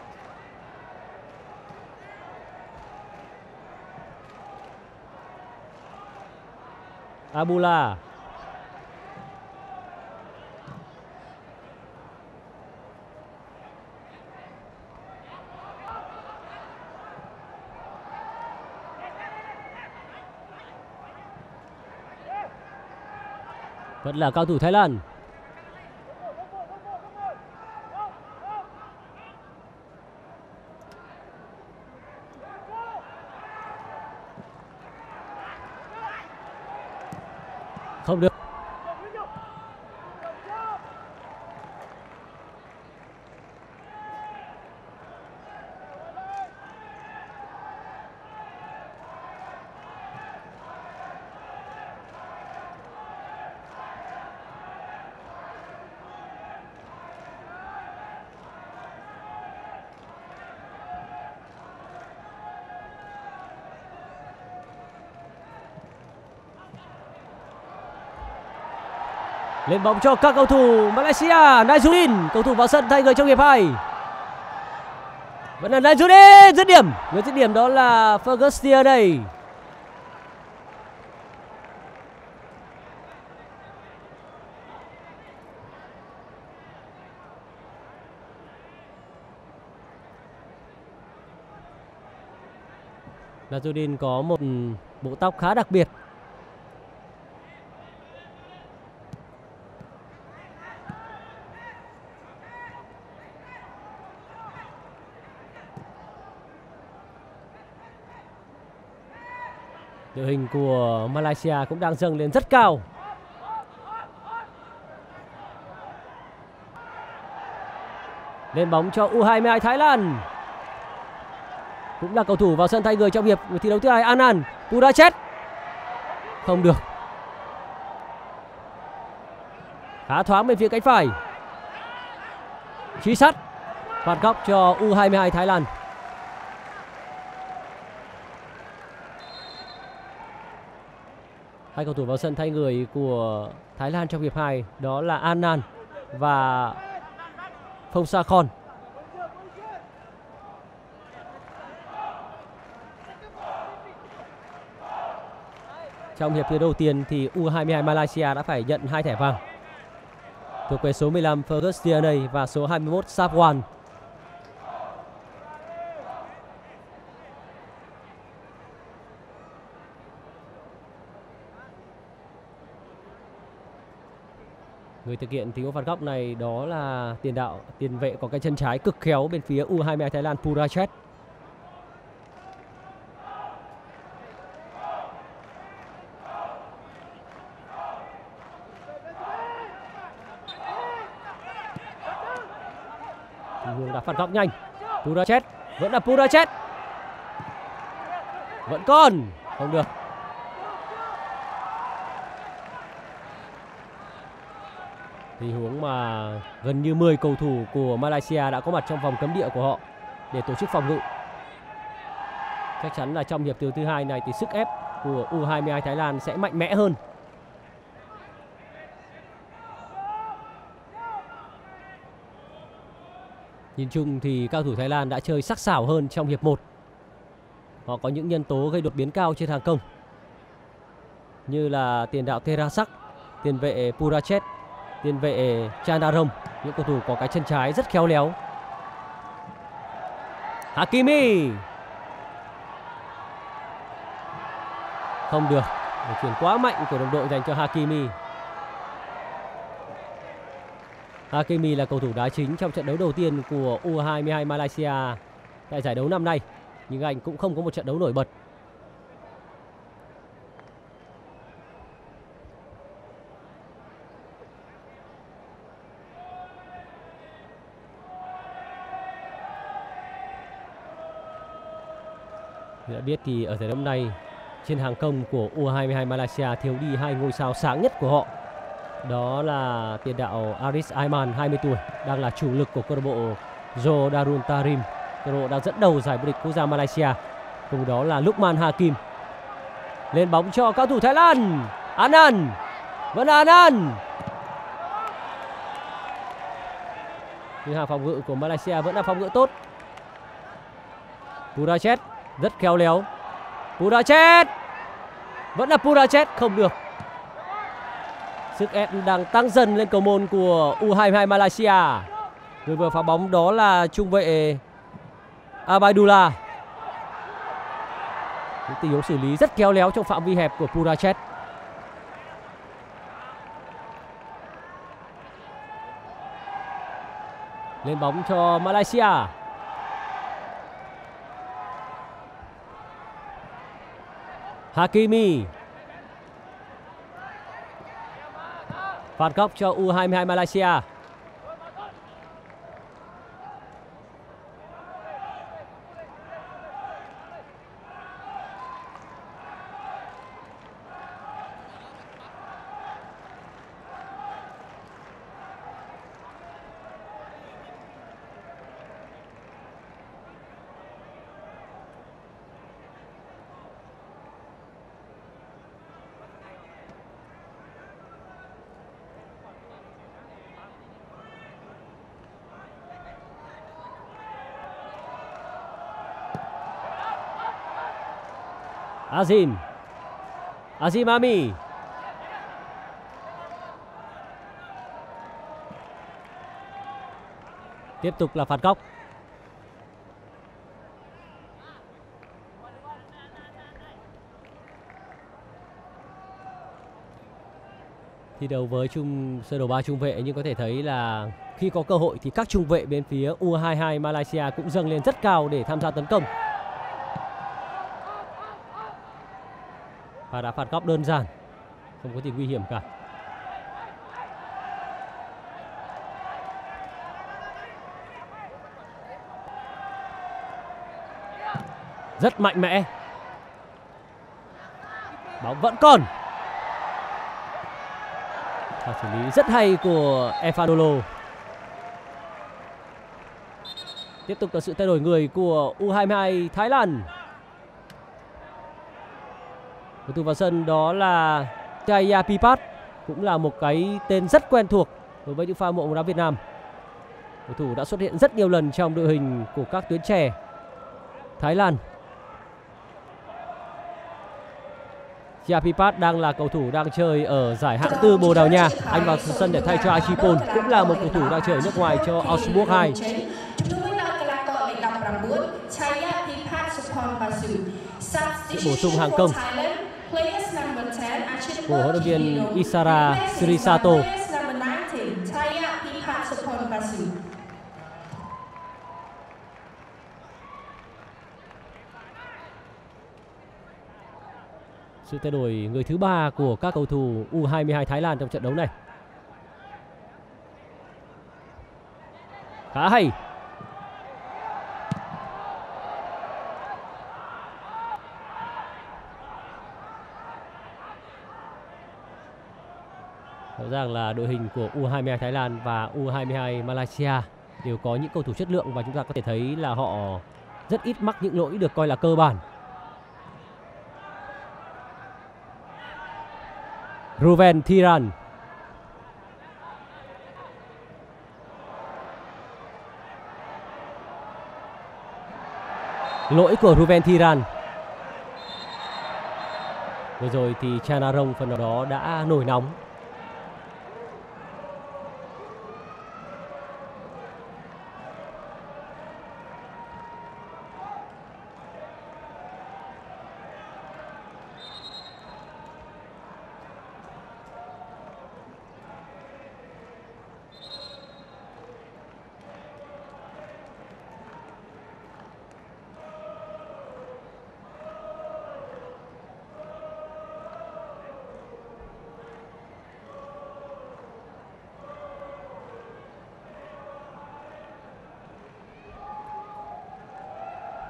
Abula. Vẫn là cao thủ Thái Lan. Không được. Lên bóng cho các cầu thủ Malaysia. Naizudin, cầu thủ vào sân thay người trong hiệp hai. Vẫn là Naizudin dứt điểm. Người dứt điểm đó là Ferguson đây. Naizudin có một bộ tóc khá đặc biệt. Đội hình của Malaysia cũng đang dâng lên rất cao. Lên bóng cho U hai mươi hai Thái Lan. Cũng là cầu thủ vào sân thay người trong hiệp thi đấu thứ hai. Anand. Purachet. Không được. Khá thoáng bên phía cánh phải. Chí sắt. Phạt góc cho U hai mươi hai Thái Lan. Hai cầu thủ vào sân thay người của Thái Lan trong hiệp hai đó là Anand và Phongsakhon. Trong hiệp thi đầu tiên thì U hai mươi hai Malaysia đã phải nhận hai thẻ vàng thuộc về số mười lăm Ferguson và số hai mươi mốt Sapwan. Người thực hiện tình huống phạt góc này đó là tiền đạo tiền vệ có cái chân trái cực khéo bên phía U hai mươi hai Thái Lan, Purachet. Tình huống đá phạt góc nhanh. Purachet, vẫn là Purachet. Vẫn còn, không được. Tình huống mà gần như mười cầu thủ của Malaysia đã có mặt trong vòng cấm địa của họ để tổ chức phòng ngự. Chắc chắn là trong hiệp thứ thứ hai này thì sức ép của U hai mươi hai Thái Lan sẽ mạnh mẽ hơn. Nhìn chung thì cao thủ Thái Lan đã chơi sắc sảo hơn trong hiệp một. Họ có những nhân tố gây đột biến cao trên hàng công như là tiền đạo Terasak, tiền vệ Purachet, tiền vệ Chandarom, những cầu thủ có cái chân trái rất khéo léo. Hakimi. Không được, một chuyển quá mạnh của đồng đội dành cho Hakimi. Hakimi là cầu thủ đá chính trong trận đấu đầu tiên của U hai mươi hai Malaysia tại giải đấu năm nay, nhưng anh cũng không có một trận đấu nổi bật. Như đã biết thì ở giải đấu năm nay, trên hàng công của U hai mươi hai Malaysia thiếu đi hai ngôi sao sáng nhất của họ. Đó là tiền đạo Aris Aiman, hai mươi tuổi, đang là chủ lực của câu lạc bộ Jo Darul Tarim, câu lạc bộ đang dẫn đầu giải vô địch quốc gia Malaysia. Cùng đó là Lukman Hakim. Lên bóng cho cao thủ Thái Lan, Anan, vẫn là Anan. Nhưng hàng phòng ngự của Malaysia vẫn là phòng ngự tốt. Purachet rất khéo léo. Purachet, vẫn là Purachet, không được. Sức ép đang tăng dần lên cầu môn của U hai mươi hai Malaysia. Người vừa phá bóng đó là trung vệ Abaidullah. Những tình huống xử lý rất khéo léo trong phạm vi hẹp của Purachet. Lên bóng cho Malaysia. Hakimi. Phạt góc cho U hai mươi hai Malaysia. Azim, Azim Ami. Tiếp tục là phạt góc. Thi đấu với chung sơ đồ ba trung vệ, nhưng có thể thấy là khi có cơ hội thì các trung vệ bên phía U hai mươi hai Malaysia cũng dâng lên rất cao để tham gia tấn công. Và đã phạt góc đơn giản, không có gì nguy hiểm cả. Rất mạnh mẽ. Bóng vẫn còn. Và xử lý rất hay của Efandolo. Tiếp tục là sự thay đổi người của U hai mươi hai Thái Lan. Cầu thủ vào sân đó là Jayapipat, cũng là một cái tên rất quen thuộc đối với những fan mộ bóng đá Việt Nam. Cầu thủ đã xuất hiện rất nhiều lần trong đội hình của các tuyến trẻ Thái Lan. Jayapipat đang là cầu thủ đang chơi ở giải hạng tư Bồ Đào Nha. Anh vào sân để thay cho Achipol, cũng là một cầu thủ đang chơi ở nước ngoài cho Augsburg hai. Sự bổ sung hàng công của huấn luyện viên Isara Srisato. Sự thay đổi người thứ ba của các cầu thủ U hai mươi hai Thái Lan trong trận đấu này. Khá hay. Rõ ràng là đội hình của U hai mươi hai Thái Lan và U hai mươi hai Malaysia đều có những cầu thủ chất lượng, và chúng ta có thể thấy là họ rất ít mắc những lỗi được coi là cơ bản. Ruven Thiran. Lỗi của Ruven Thiran. Vừa rồi thì Chanarong phần nào đó đã nổi nóng.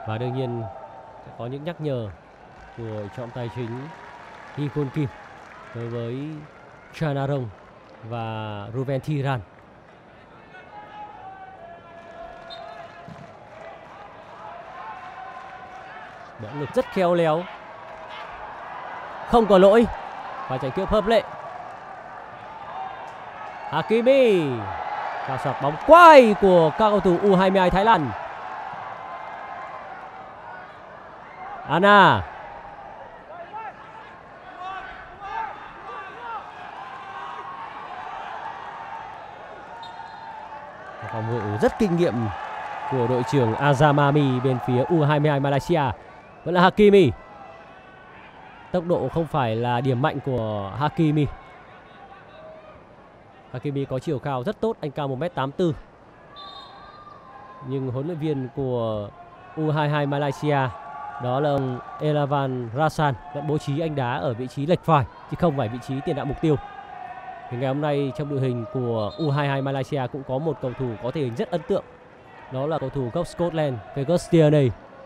Và đương nhiên sẽ có những nhắc nhở của trọng tài chính Lee Kwon Kim đối với Chanarong và Ruven Thiran. Đỡ ngực rất khéo léo, không có lỗi, và tranh cướp hợp lệ. Hakimi, pha soạt bóng quay của các cầu thủ U hai mươi hai Thái Lan. Anna, phòng ngự rất kinh nghiệm của đội trưởng Azamami bên phía U hai mươi hai Malaysia. Vẫn là Hakimi. Tốc độ không phải là điểm mạnh của Hakimi. Hakimi có chiều cao rất tốt, anh cao một mét tám mươi tư. Nhưng huấn luyện viên của U hai mươi hai Malaysia, đó là ông Elavan Rasan, vẫn bố trí anh đá ở vị trí lệch phải chứ không phải vị trí tiền đạo mục tiêu. Thì ngày hôm nay trong đội hình của U hai mươi hai Malaysia cũng có một cầu thủ có thể hình rất ấn tượng. Đó là cầu thủ gốc Scotland, Fergus Tierney.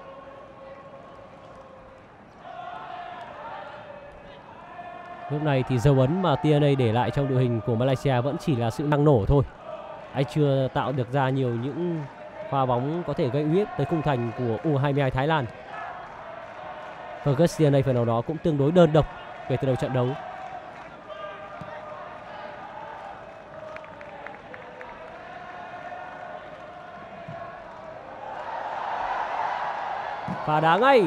Lúc này thì dấu ấn mà Tierney để lại trong đội hình của Malaysia vẫn chỉ là sự năng nổ thôi. Anh chưa tạo được ra nhiều những pha bóng có thể gây uy hiếp tới khung thành của U hai mươi hai Thái Lan. Fergus Tierney phần nào đó cũng tương đối đơn độc kể từ đầu trận đấu. Phá đá ngay.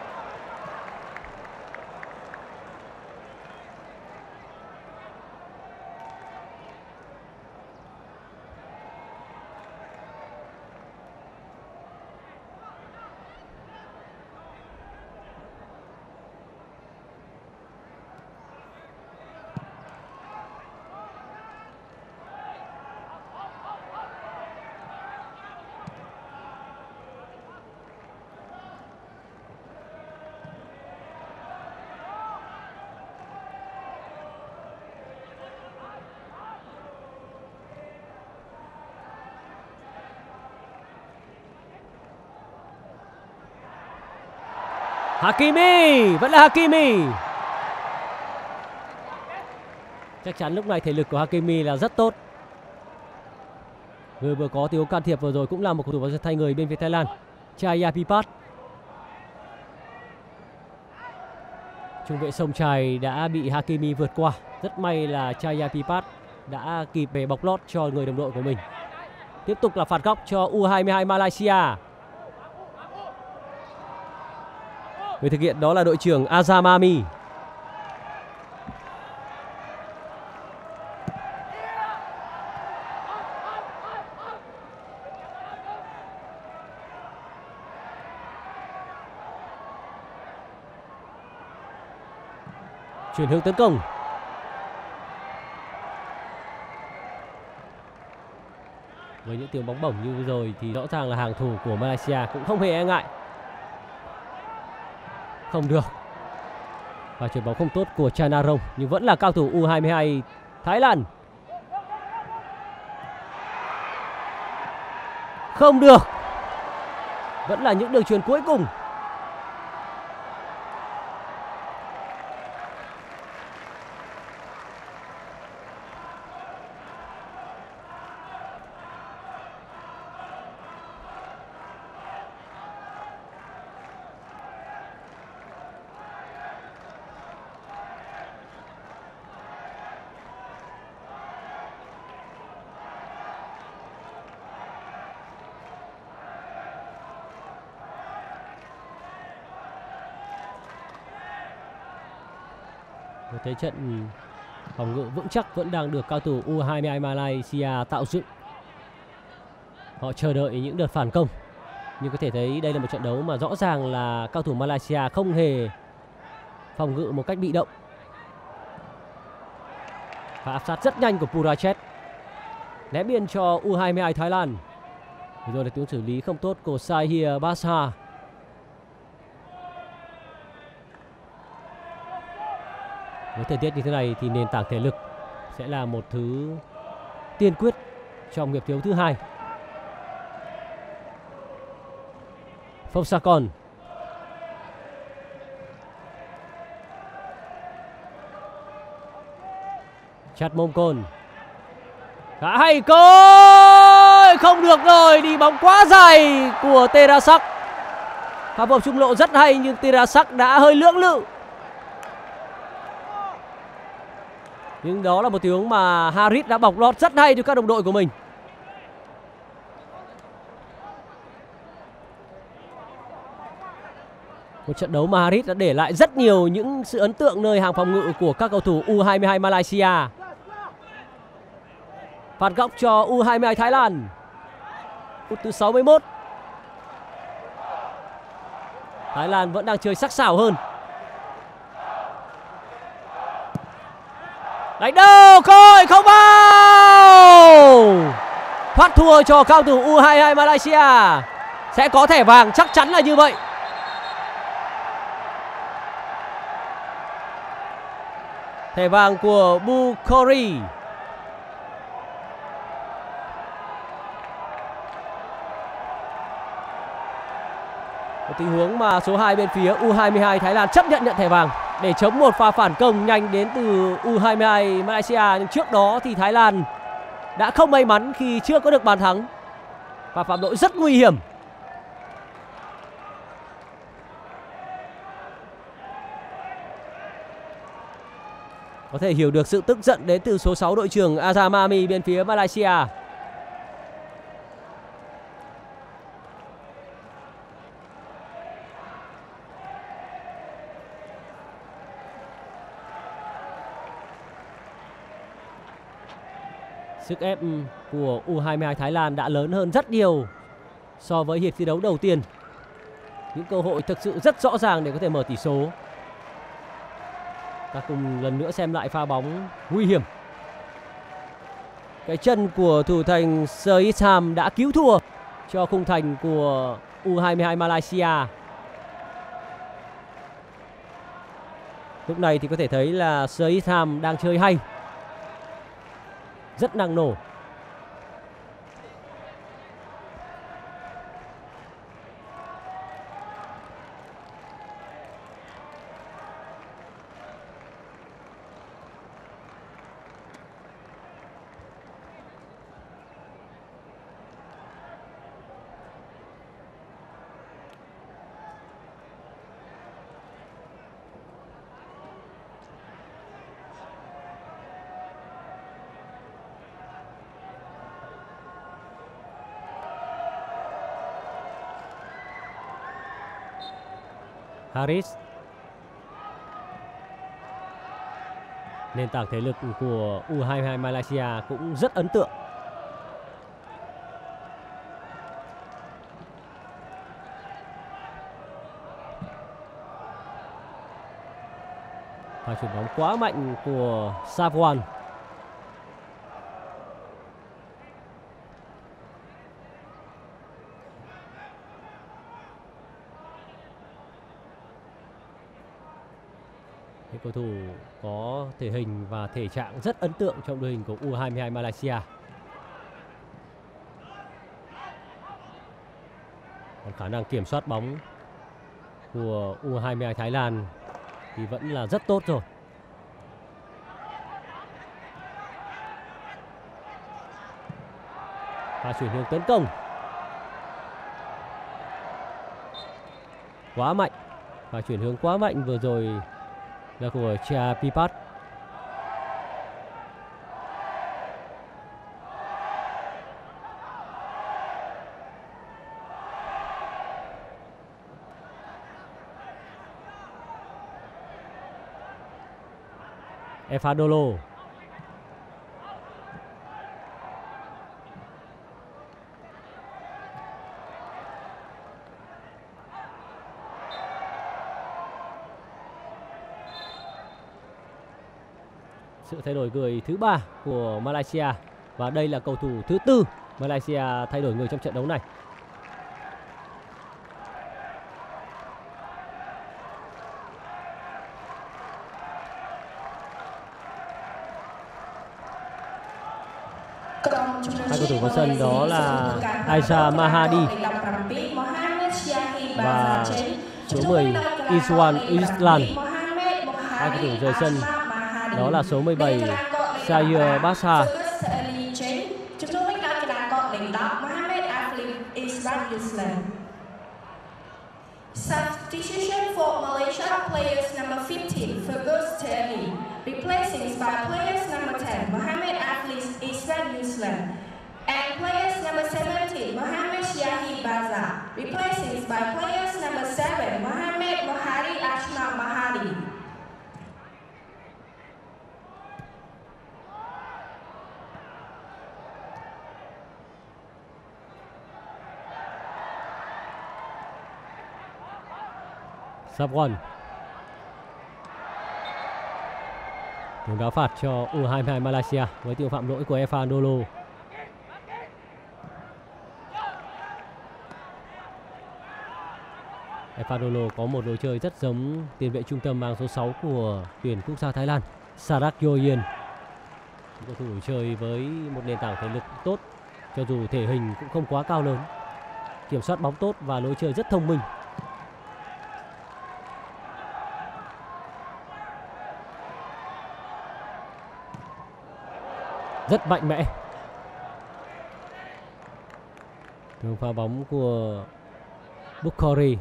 Hakimi, vẫn là Hakimi. Chắc chắn lúc này thể lực của Hakimi là rất tốt. Người vừa có tiếng can thiệp vừa rồi cũng là một cầu thủ vào sân thay người bên phía Thái Lan, Chayapipat. Trung vệ sông Chài đã bị Hakimi vượt qua. Rất may là Chayapipat đã kịp để bọc lót cho người đồng đội của mình. Tiếp tục là phạt góc cho U hai mươi hai Malaysia. Người thực hiện đó là đội trưởng Azamami. Chuyển hướng tấn công. Với những tiếng bóng bổng như vừa rồi thì rõ ràng là hàng thủ của Malaysia cũng không hề e ngại. Không được. Và chuyển bóng không tốt của Chanarong, nhưng vẫn là cao thủ U hai mươi hai Thái Lan. Không được. Vẫn là những đường chuyền cuối cùng. Một thế trận phòng ngự vững chắc vẫn đang được cao thủ U hai mươi hai Malaysia tạo dựng. Họ chờ đợi những đợt phản công. Nhưng có thể thấy đây là một trận đấu mà rõ ràng là cao thủ Malaysia không hề phòng ngự một cách bị động. Và áp sát rất nhanh của Purachet. Ném biên cho U hai mươi hai Thái Lan. Rồi là tiếng xử lý không tốt của Sahir Basha. Với thời tiết như thế này thì nền tảng thể lực sẽ là một thứ tiên quyết trong hiệp thiếu thứ hai. Phongsakorn. Chatmongkol. Khá hay, cơ không được rồi, đi bóng quá dài của Terasak. Pha phối hợp trung lộ rất hay nhưng Terasak đã hơi lưỡng lự. Nhưng đó là một tình huống mà Harit đã bọc lót rất hay cho các đồng đội của mình. Một trận đấu mà Harit đã để lại rất nhiều những sự ấn tượng nơi hàng phòng ngự của các cầu thủ U hai mươi hai Malaysia. Phạt góc cho U hai mươi hai Thái Lan. Phút thứ sáu mươi mốt. Thái Lan vẫn đang chơi sắc sảo hơn. Đánh đâu, Khôi không bao. Thoát thua cho cao thủ U hai mươi hai Malaysia. Sẽ có thẻ vàng, chắc chắn là như vậy. Thẻ vàng của Bukhari. Một tình huống mà số hai bên phía U hai mươi hai Thái Lan chấp nhận nhận thẻ vàng để chống một pha phản công nhanh đến từ U hai mươi hai Malaysia. Nhưng trước đó thì Thái Lan đã không may mắn khi chưa có được bàn thắng. Và phạm lỗi rất nguy hiểm. Có thể hiểu được sự tức giận đến từ số sáu đội trưởng Azam Ami bên phía Malaysia. Sức ép của U hai mươi hai Thái Lan đã lớn hơn rất nhiều so với hiệp thi đấu đầu tiên. Những cơ hội thực sự rất rõ ràng để có thể mở tỷ số. Ta cùng lần nữa xem lại pha bóng nguy hiểm. Cái chân của thủ thành Sehitham đã cứu thua cho khung thành của U hai mươi hai Malaysia. Lúc này thì có thể thấy là Sehitham đang chơi hay, rất năng nổ. Haris. Nền tảng thể lực của U hai mươi hai Malaysia cũng rất ấn tượng. Pha chuyền bóng quá mạnh của Savwan. Cầu thủ có thể hình và thể trạng rất ấn tượng trong đội hình của U hai mươi hai Malaysia. Còn khả năng kiểm soát bóng của U hai mươi hai Thái Lan thì vẫn là rất tốt rồi. Pha chuyển hướng tấn công quá mạnh. Pha chuyển hướng quá mạnh vừa rồi là của Cha Pipat. Efadolo. Sự thay đổi người thứ ba của Malaysia. Và đây là cầu thủ thứ tư Malaysia thay đổi người trong trận đấu này. Hai cầu thủ vào sân đó là Aiza Mahadi và số mười Iswan Islan. Hai cầu thủ rời sân đó là số mười bảy Sayer Basa. Substitution for Malaysia, players number fifteen Fergus Terry, replacing by players number ten Mohamed Aflis Isran Yuslan, and players number seventeen Mohamed Yahi Baza, replacing by players number seven Mohamed Mohari Ashna Mahadi. Safwan. Đường đá phạt cho U hai mươi hai Malaysia với tiêu phạm lỗi của Evan Dolo. Evan Dolo có một lối chơi rất giống tiền vệ trung tâm mang số sáu của tuyển quốc gia Thái Lan, Sarak Yoyen. Cầu thủ chơi với một nền tảng thể lực tốt, cho dù thể hình cũng không quá cao lớn, kiểm soát bóng tốt và lối chơi rất thông minh. Rất mạnh mẽ. Đường pha bóng của Bukhari.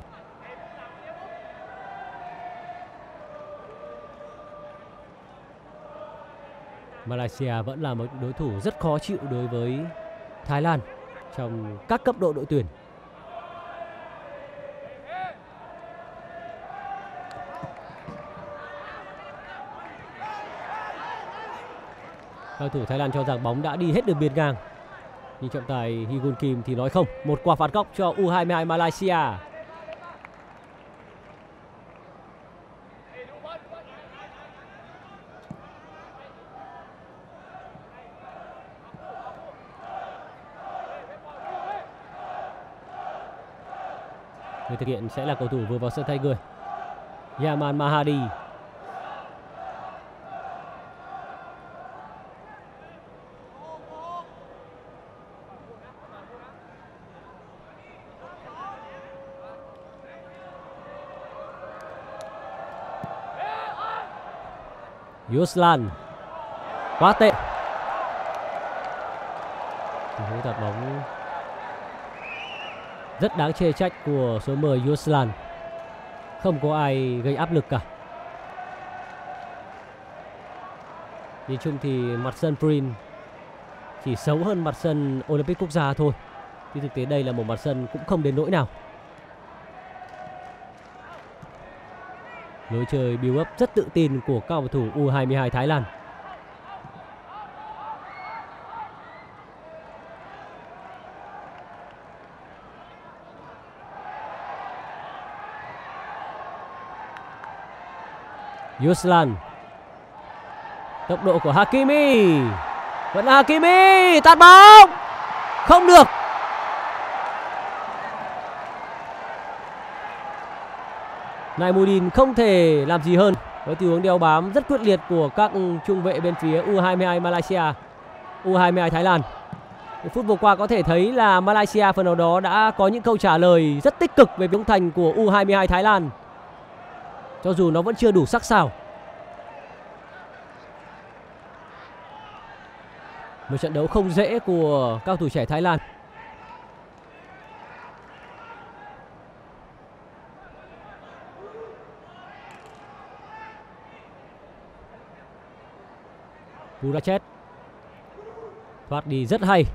Malaysia vẫn là một đối thủ rất khó chịu đối với Thái Lan trong các cấp độ đội tuyển. Cầu thủ Thái Lan cho rằng bóng đã đi hết đường biên ngang, nhưng trọng tài Hyun Kim thì nói không. Một quả phạt góc cho U hai mươi hai Malaysia. Người thực hiện sẽ là cầu thủ vừa vào sân thay người, Yaman Mahadi. Yuslan quá tệ. Tình huống tạt bóng rất đáng chê trách của số mười Yuslan. Không có ai gây áp lực cả. Nhìn chung thì mặt sân Prin chỉ xấu hơn mặt sân Olympic quốc gia thôi, chứ thực tế đây là một mặt sân cũng không đến nỗi nào. Lối chơi build up rất tự tin của các cầu thủ U hai mươi hai Thái Lan. Yuslan. Tốc độ của Hakimi. Vẫn là Hakimi. Tạt bóng. Không được. Naimudin không thể làm gì hơn với tình huống đeo bám rất quyết liệt của các trung vệ bên phía U hai mươi hai Malaysia, U hai mươi hai Thái Lan. Phút vừa qua có thể thấy là Malaysia phần nào đó đã có những câu trả lời rất tích cực về công thành của U hai mươi hai Thái Lan, cho dù nó vẫn chưa đủ sắc sảo. Một trận đấu không dễ của cao thủ trẻ Thái Lan. Purachet thoát đi rất hay.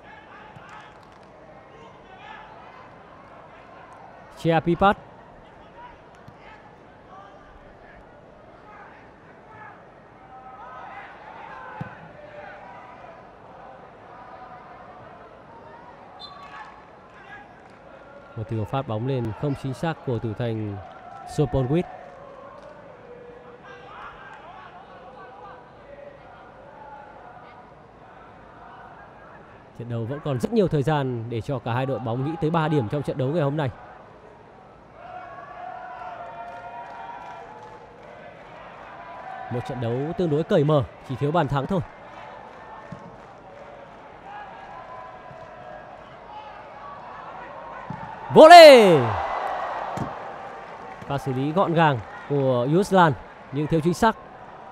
Chia Pipat. Một tình huống phát bóng lên không chính xác của thủ thành Soponwit. Trận đấu vẫn còn rất nhiều thời gian để cho cả hai đội bóng nghĩ tới ba điểm trong trận đấu ngày hôm nay. Một trận đấu tương đối cởi mở, chỉ thiếu bàn thắng thôi. Volley. Pha xử lý gọn gàng của Yuslan nhưng thiếu chính xác.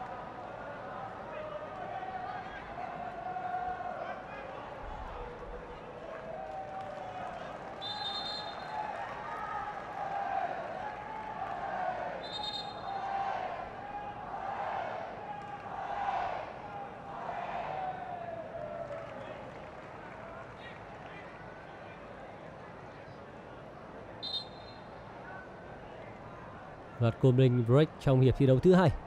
Loạt Comling break trong hiệp thi đấu thứ hai.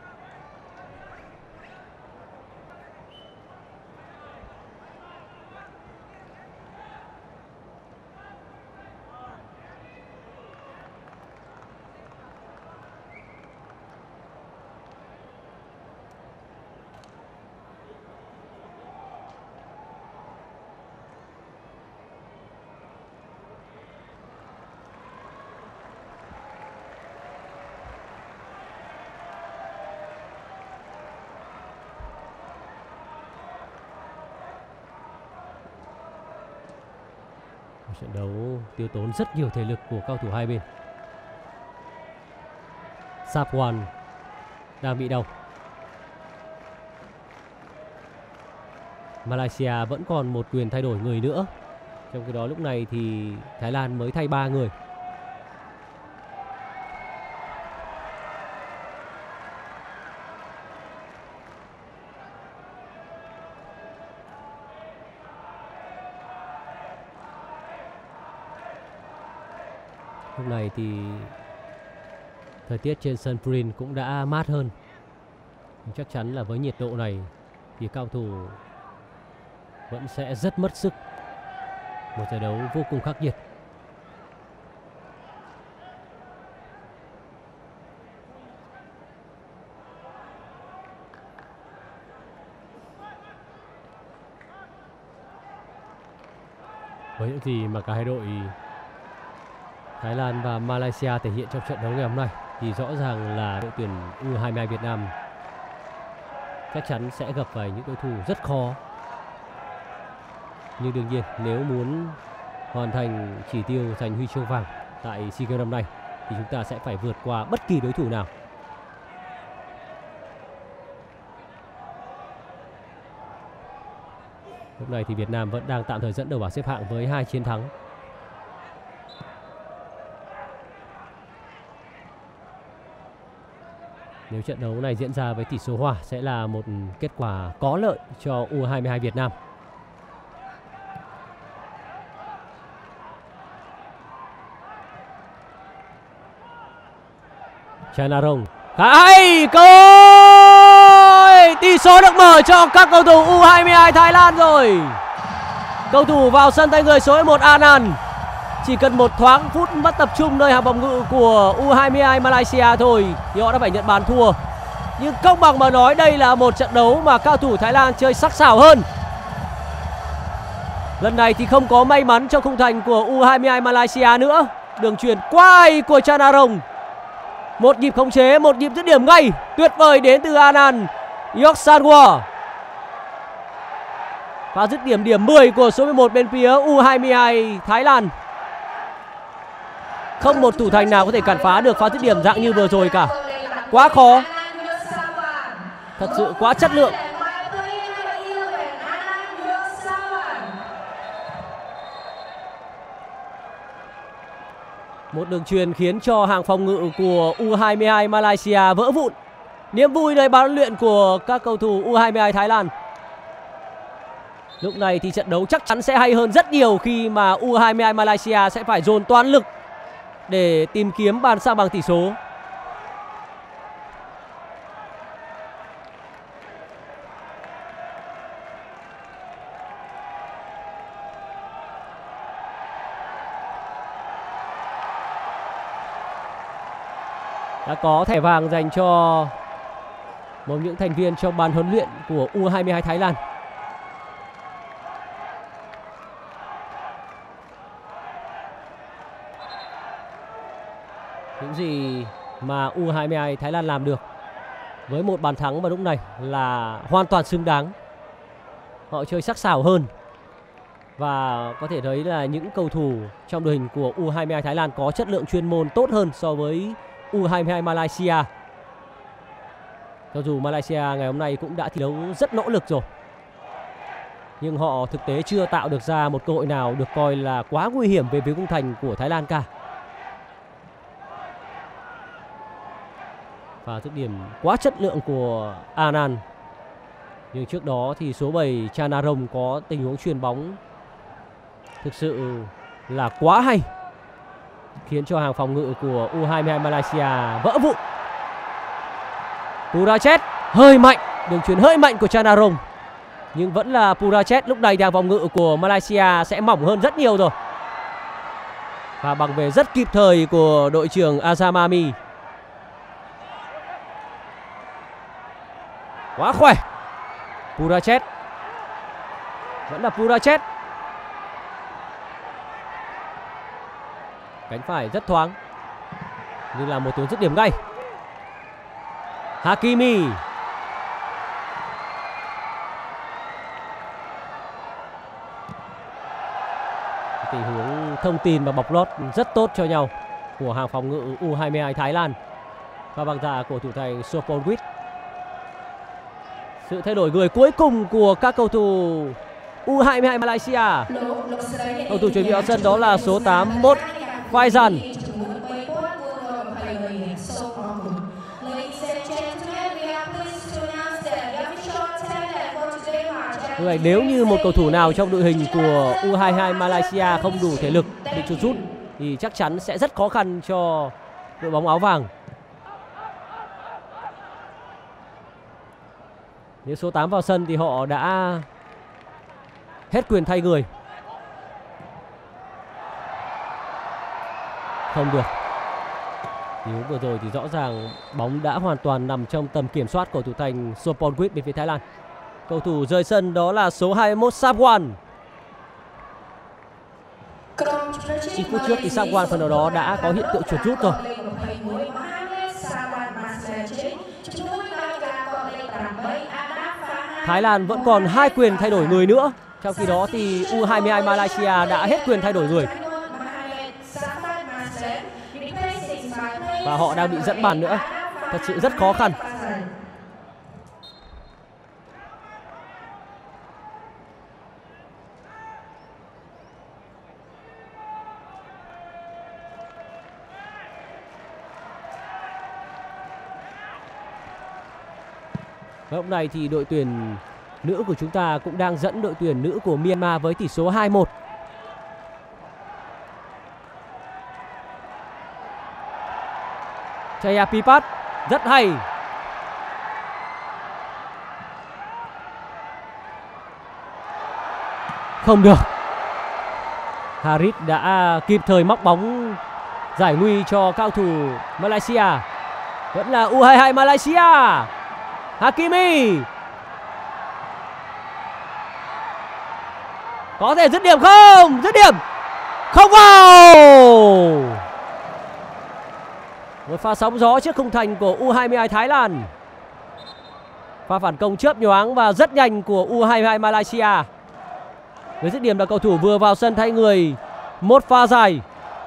Trận đấu tiêu tốn rất nhiều thể lực của cao thủ hai bên. Sapwan đang bị đau. Malaysia vẫn còn một quyền thay đổi người nữa. Trong khi đó lúc này thì Thái Lan mới thay ba người. Lúc này thì thời tiết trên sân Prin cũng đã mát hơn. Nhưng chắc chắn là với nhiệt độ này thì cao thủ vẫn sẽ rất mất sức. Một trận đấu vô cùng khắc nghiệt. Với những gì mà cả hai đội Thái Lan và Malaysia thể hiện trong trận đấu ngày hôm nay thì rõ ràng là đội tuyển U hai mươi hai Việt Nam chắc chắn sẽ gặp phải những đối thủ rất khó. Nhưng đương nhiên nếu muốn hoàn thành chỉ tiêu giành huy chương vàng tại SEA Games năm nay thì chúng ta sẽ phải vượt qua bất kỳ đối thủ nào. Lúc này thì Việt Nam vẫn đang tạm thời dẫn đầu bảng xếp hạng với hai chiến thắng. Nếu trận đấu này diễn ra với tỷ số hòa sẽ là một kết quả có lợi cho U hai mươi hai Việt Nam. Chanarong khá hay, cơ hội tỷ số được mở cho các cầu thủ U hai mươi hai Thái Lan rồi. Cầu thủ vào sân tay người số một Anand chỉ cần một thoáng phút mất tập trung nơi hàng phòng ngự của U hai mươi hai Malaysia thôi thì họ đã phải nhận bàn thua. Nhưng công bằng mà nói đây là một trận đấu mà cao thủ Thái Lan chơi sắc sảo hơn. Lần này thì không có may mắn trong khung thành của U hai mươi hai Malaysia nữa. Đường chuyền quay của Chanarong. Một nhịp khống chế, một nhịp dứt điểm ngay tuyệt vời đến từ Anand Yoksanwa. Và dứt điểm điểm mười của số mười một bên phía U hai mươi hai Thái Lan. Không một thủ thành nào có thể cản phá được pha dứt điểm dạng như vừa rồi cả. Quá khó. Thật sự quá chất lượng. Một đường chuyền khiến cho hàng phòng ngự của U hai mươi hai Malaysia vỡ vụn. Niềm vui nơi ban huấn luyện của các cầu thủ U hai mươi hai Thái Lan. Lúc này thì trận đấu chắc chắn sẽ hay hơn rất nhiều khi mà U hai mươi hai Malaysia sẽ phải dồn toàn lực để tìm kiếm bàn sang bằng tỷ số. Đã có thẻ vàng dành cho một những thành viên trong ban huấn luyện của U hai mươi hai Thái Lan. Những gì mà U hai mươi hai Thái Lan làm được với một bàn thắng vào lúc này là hoàn toàn xứng đáng. Họ chơi sắc sảo hơn. Và có thể thấy là những cầu thủ trong đội hình của U hai mươi hai Thái Lan có chất lượng chuyên môn tốt hơn so với u hai mươi hai Malaysia. Cho dù Malaysia ngày hôm nay cũng đã thi đấu rất nỗ lực rồi, nhưng họ thực tế chưa tạo được ra một cơ hội nào được coi là quá nguy hiểm về phía khung thành của Thái Lan cả. Và dứt điểm quá chất lượng của Anand. Nhưng trước đó thì số bảy Chanarong có tình huống chuyền bóng thực sự là quá hay, khiến cho hàng phòng ngự của u hai mươi hai Malaysia vỡ vụn. Purachet hơi mạnh, đường chuyền hơi mạnh của Chanarong, nhưng vẫn là Purachet. Lúc này thì hàng phòng ngự của Malaysia sẽ mỏng hơn rất nhiều rồi. Và bằng về rất kịp thời của đội trưởng Azam Ami. Quá khỏe. Purachet, vẫn là Purachet. Cánh phải rất thoáng, nhưng là một tiếng dứt điểm ngay. Hakimi. Tình huống thông tin và bọc lót rất tốt cho nhau của hàng phòng ngự u hai mươi hai Thái Lan và bằng giả của thủ thành Sophomrit. Sự thay đổi người cuối cùng của các cầu thủ u hai mươi hai Malaysia. Cầu thủ chuẩn bị vào sân đó là số tám mươi mốt Faizan. Vậy nếu như một cầu thủ nào trong đội hình của u hai mươi hai Malaysia không đủ thể lực bị chuột rút thì chắc chắn sẽ rất khó khăn cho đội bóng áo vàng. Nếu số tám vào sân thì họ đã hết quyền thay người. Không được. Nếu vừa rồi thì rõ ràng bóng đã hoàn toàn nằm trong tầm kiểm soát của thủ thành Sophomrit bên phía Thái Lan. Cầu thủ rời sân đó là số hai mươi mốt Sapwan. Ít phút trước thì Sapwan phần nào đó đã có hiện tượng chuột rút rồi. Thái Lan vẫn còn hai quyền thay đổi người nữa. Trong khi đó thì u hai mươi hai Malaysia đã hết quyền thay đổi người. Và họ đang bị dẫn bàn nữa. Thật sự rất khó khăn. Và lúc này thì đội tuyển nữ của chúng ta cũng đang dẫn đội tuyển nữ của Myanmar với tỷ số hai một. Chayapipat rất hay. Không được. Harit đã kịp thời móc bóng giải nguy cho cao thủ Malaysia. Vẫn là u hai mươi hai Malaysia. Hakimi. Có thể dứt điểm không? Dứt điểm. Không vào. Một pha sóng gió trước khung thành của u hai mươi hai Thái Lan. Pha phản công chớp nhoáng và rất nhanh của u hai mươi hai Malaysia. Với dứt điểm là cầu thủ vừa vào sân thay người. Một pha dài.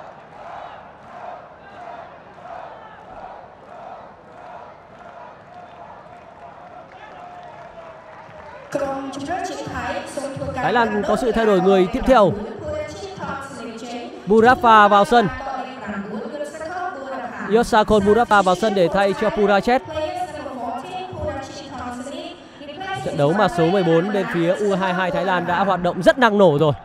Thái Lan có sự thay đổi người tiếp theo. Burafa vào sân. Yosakon Burafa vào sân để thay cho Purachet. Trận đấu mà số mười bốn bên phía u hai mươi hai Thái Lan đã hoạt động rất năng nổ rồi.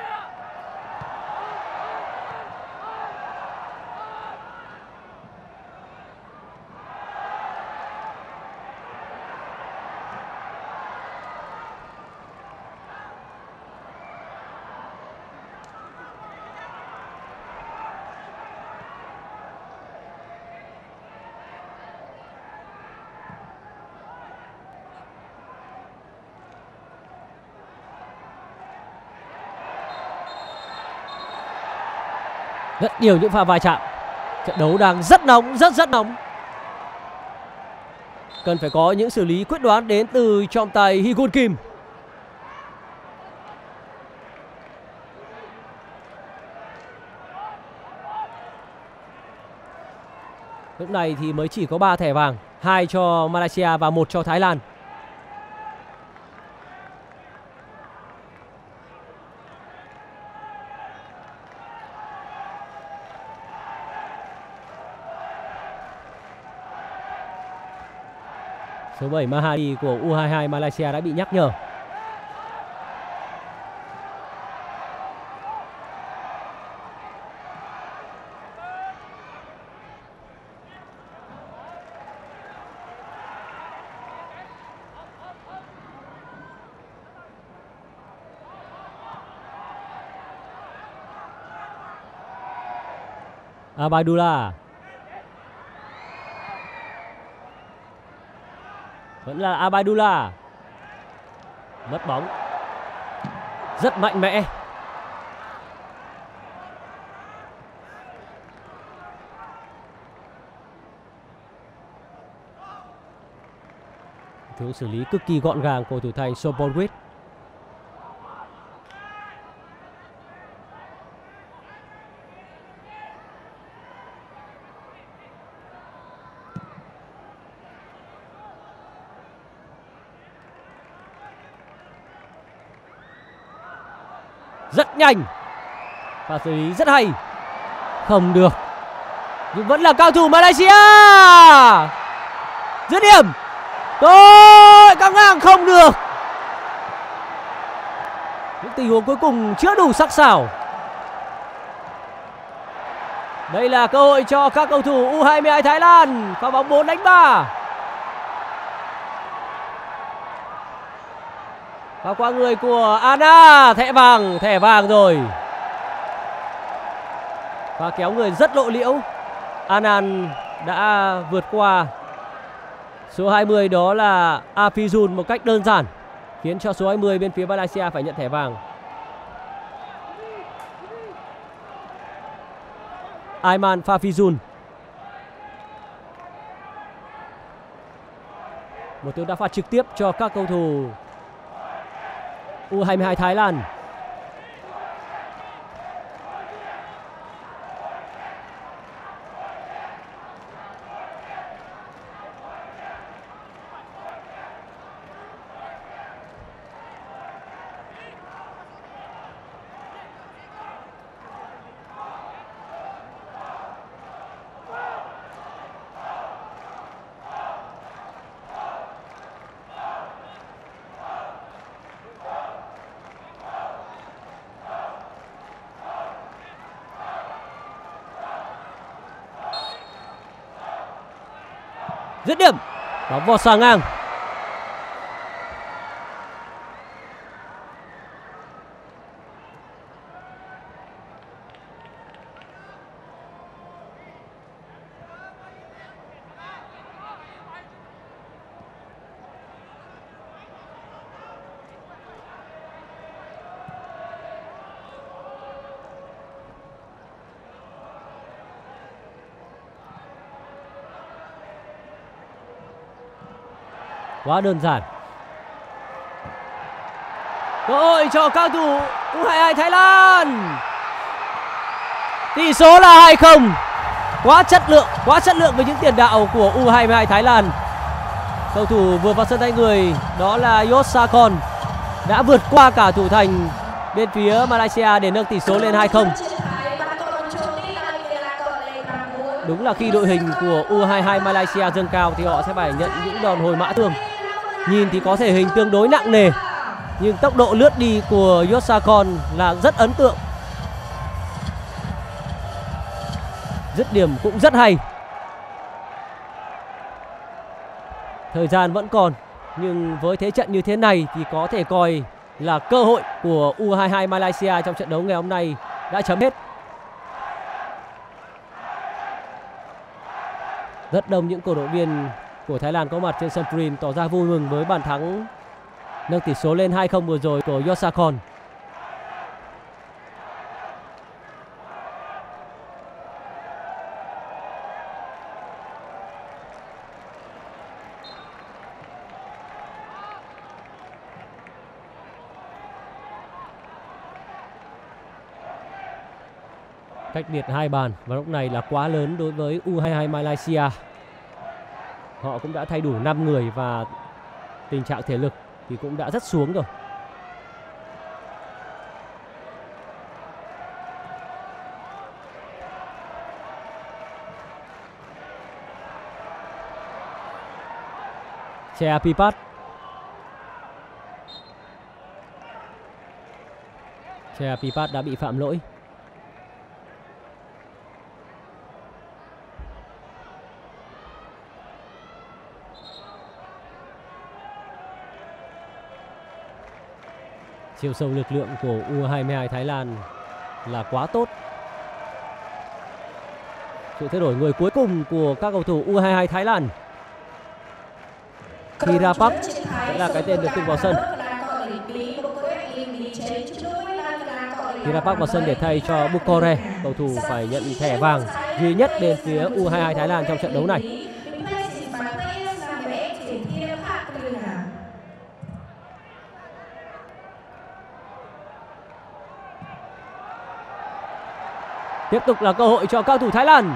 Rất nhiều những pha va chạm. Trận đấu đang rất nóng, rất rất nóng. Cần phải có những xử lý quyết đoán đến từ trọng tài Hygun Kim. Lúc này thì mới chỉ có ba thẻ vàng, hai cho Malaysia và một cho Thái Lan. Số bảy Mahadi của U hai hai Malaysia đã bị nhắc nhở. Abaidullah. Vẫn là Abaidullah. Mất bóng. Rất mạnh mẽ. Thứ xử lý cực kỳ gọn gàng của thủ thành Sopornwit. Rất nhanh và xử lý rất hay. Không được, nhưng vẫn là cao thủ Malaysia. Dứt điểm. Tôi căng ngang không được. Những tình huống cuối cùng chưa đủ sắc sảo. Đây là cơ hội cho các cầu thủ U hai hai Thái Lan. Pha bóng bốn đánh ba. Và qua người của Ana, thẻ vàng, thẻ vàng rồi. Và kéo người rất lộ liễu. Anan đã vượt qua số hai mươi đó là Afizun một cách đơn giản, khiến cho số hai mươi bên phía Malaysia phải nhận thẻ vàng. Aiman Fafizun. Một tiếng đá phạt trực tiếp cho các cầu thủ U hai hai Thái Lan. Dứt điểm. Bóng vọt sang ngang. Quá đơn giản. Cơ hội cho cao thủ U hai hai Thái Lan. Tỷ số là hai không. Quá chất lượng, quá chất lượng với những tiền đạo của U hai hai Thái Lan. Cầu thủ vừa vào sân thay người đó là Yosakon đã vượt qua cả thủ thành bên phía Malaysia để nâng tỷ số lên hai không. Đúng là khi đội hình của U hai hai Malaysia dâng cao thì họ sẽ phải nhận những đòn hồi mã thương. Nhìn thì có thể hình tương đối nặng nề, nhưng tốc độ lướt đi của Yosakon là rất ấn tượng. Dứt điểm cũng rất hay. Thời gian vẫn còn, nhưng với thế trận như thế này thì có thể coi là cơ hội của U hai hai Malaysia trong trận đấu ngày hôm nay đã chấm hết. Rất đông những cổ động viên của Thái Lan có mặt trên sân Prin tỏ ra vui mừng với bàn thắng nâng tỷ số lên hai không vừa rồi của Yosakon. Cách biệt hai bàn và lúc này là quá lớn đối với u hai mươi hai Malaysia. Họ cũng đã thay đủ năm người và tình trạng thể lực thì cũng đã rất xuống rồi. Chea Pipat. Chea Pipat đã bị phạm lỗi. Chiều sâu lực lượng của u hai mươi hai Thái Lan là quá tốt. Sự thay đổi người cuối cùng của các cầu thủ u hai mươi hai Thái Lan. Hirapak sẽ là cái tên được tung vào sân. Hirapak vào sân để thay cho Bukore, cầu thủ phải nhận thẻ vàng duy nhất bên phía u hai mươi hai Thái Lan trong trận đấu này. Tiếp tục là cơ hội cho cao thủ Thái Lan.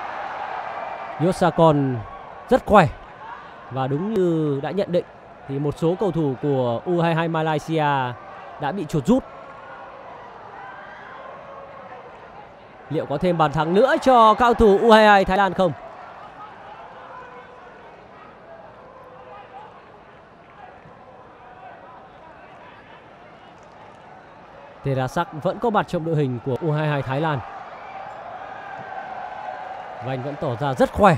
Yosakon rất khỏe. Và đúng như đã nhận định thì một số cầu thủ của u hai mươi hai Malaysia đã bị chuột rút. Liệu có thêm bàn thắng nữa cho cao thủ u hai mươi hai Thái Lan không? Terasak vẫn có mặt trong đội hình của u hai mươi hai Thái Lan. Và anh vẫn tỏ ra rất khỏe.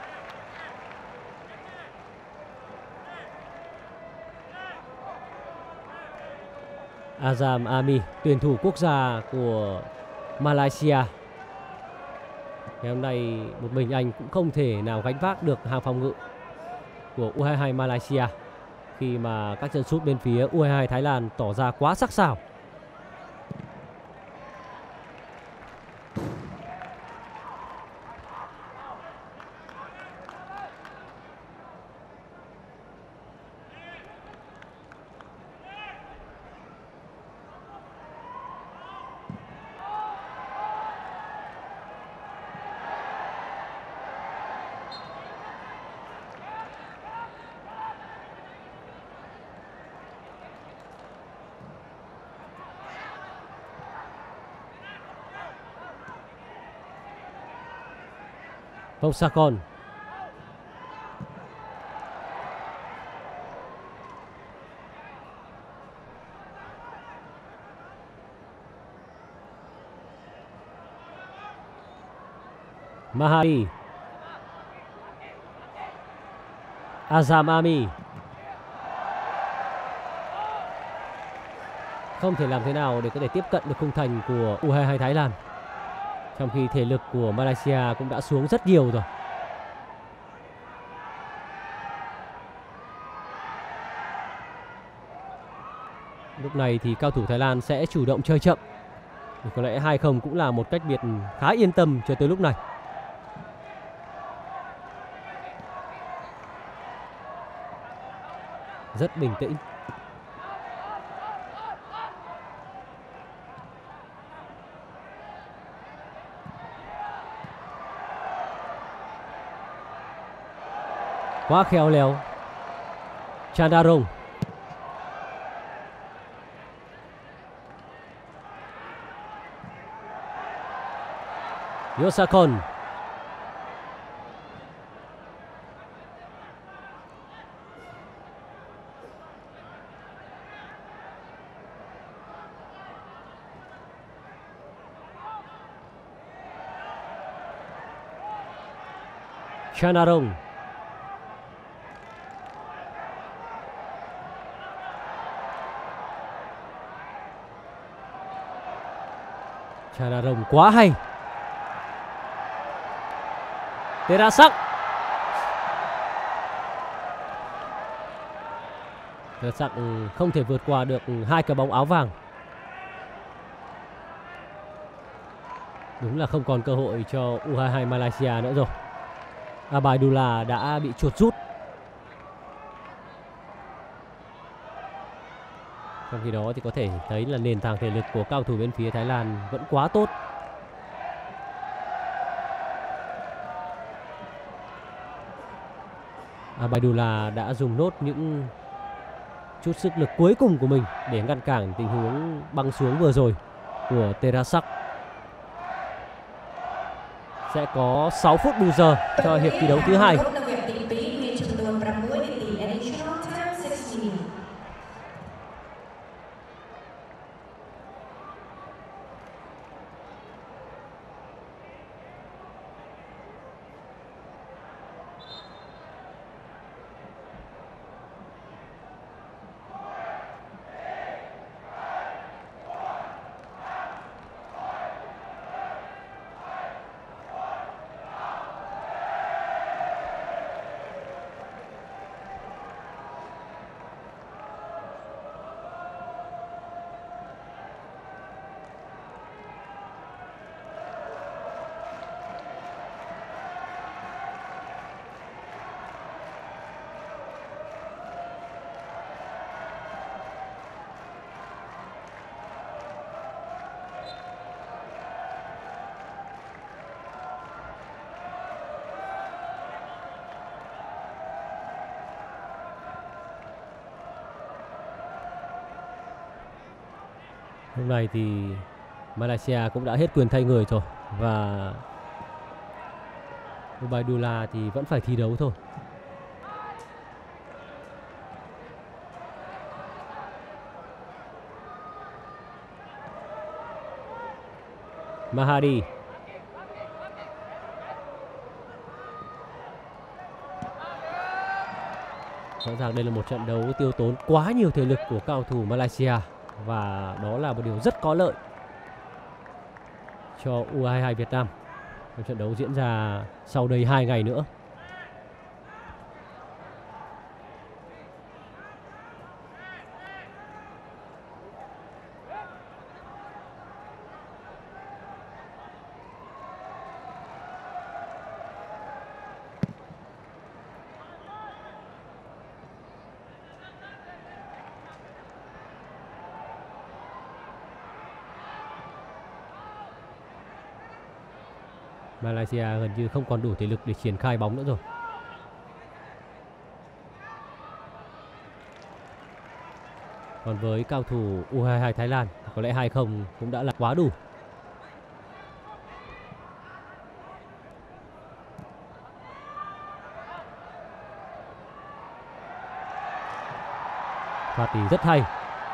Azam Ami, tuyển thủ quốc gia của Malaysia. Ngày hôm nay một mình anh cũng không thể nào gánh vác được hàng phòng ngự của u hai mươi hai Malaysia khi mà các chân sút bên phía u hai mươi hai Thái Lan tỏ ra quá sắc sảo. Vongsakorn. Mahari. Azam Ami. Không thể làm thế nào để có thể tiếp cận được khung thành của u hai mươi hai Thái Lan. Trong khi thể lực của Malaysia cũng đã xuống rất nhiều rồi. Lúc này thì cao thủ Thái Lan sẽ chủ động chơi chậm. Thì có lẽ hai không cũng là một cách biệt khá yên tâm cho tới lúc này. Rất bình tĩnh. Quá khéo léo. Chandarong. Yosakon. Chandarong. Chandarong quá hay. Terasak. Terasak không thể vượt qua được hai cái bóng áo vàng. Đúng là không còn cơ hội cho u hai mươi hai Malaysia nữa rồi. Abaidullah đã bị chuột rút. Trong khi đó thì có thể thấy là nền tảng thể lực của cao thủ bên phía Thái Lan vẫn quá tốt. Abaidullah đã dùng nốt những chút sức lực cuối cùng của mình để ngăn cản tình huống băng xuống vừa rồi của Terasak. Sẽ có sáu phút bù giờ cho hiệp thi đấu thứ hai. Lúc này thì Malaysia cũng đã hết quyền thay người rồi và Ubaidullah thì vẫn phải thi đấu thôi. Mahadi. Rõ ràng đây là một trận đấu tiêu tốn quá nhiều thể lực của cao thủ Malaysia và đó là một điều rất có lợi cho U hai hai Việt Nam. Trận đấu diễn ra sau đây hai ngày nữa. Malaysia gần như không còn đủ thể lực để triển khai bóng nữa rồi. Còn với cao thủ U hai hai Thái Lan, có lẽ hai không cũng đã là quá đủ. Phạt tỷ rất hay.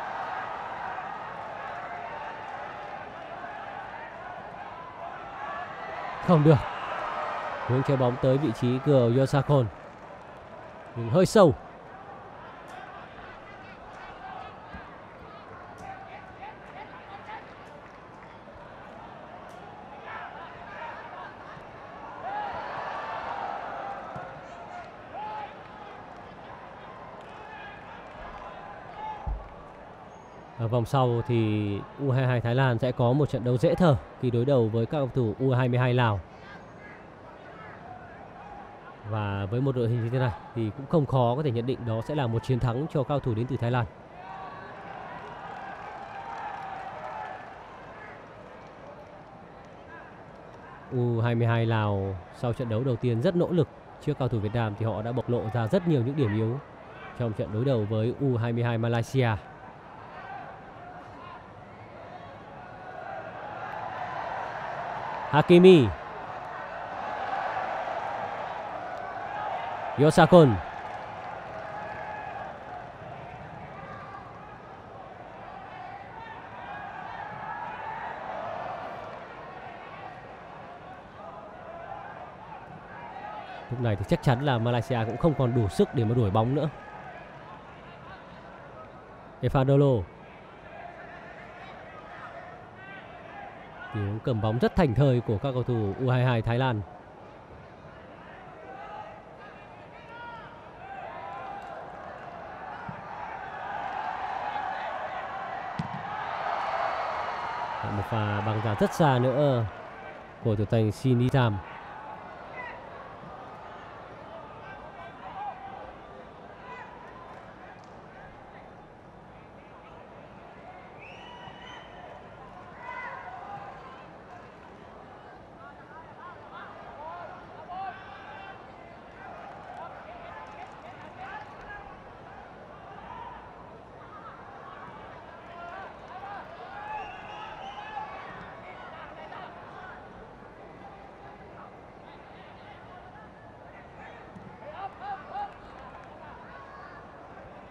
Không được. Hướng chơi bóng tới vị trí của Yosakon. Nhưng hơi sâu. Ở vòng sau thì U hai hai Thái Lan sẽ có một trận đấu dễ thở khi đối đầu với các cầu thủ U hai hai Lào. Và với một đội hình như thế này thì cũng không khó có thể nhận định đó sẽ là một chiến thắng cho cao thủ đến từ Thái Lan. U hai hai Lào sau trận đấu đầu tiên rất nỗ lực trước cao thủ Việt Nam thì họ đã bộc lộ ra rất nhiều những điểm yếu trong trận đối đầu với U hai hai Malaysia. Hakimi. Yosakon. Lúc này thì chắc chắn là Malaysia cũng không còn đủ sức để mà đuổi bóng nữa. Efandolo. Tiếng cầm bóng rất thành thơi của các cầu thủ U hai hai Thái Lan. Một pha băng ra rất xa nữa của thủ thành Sinitam.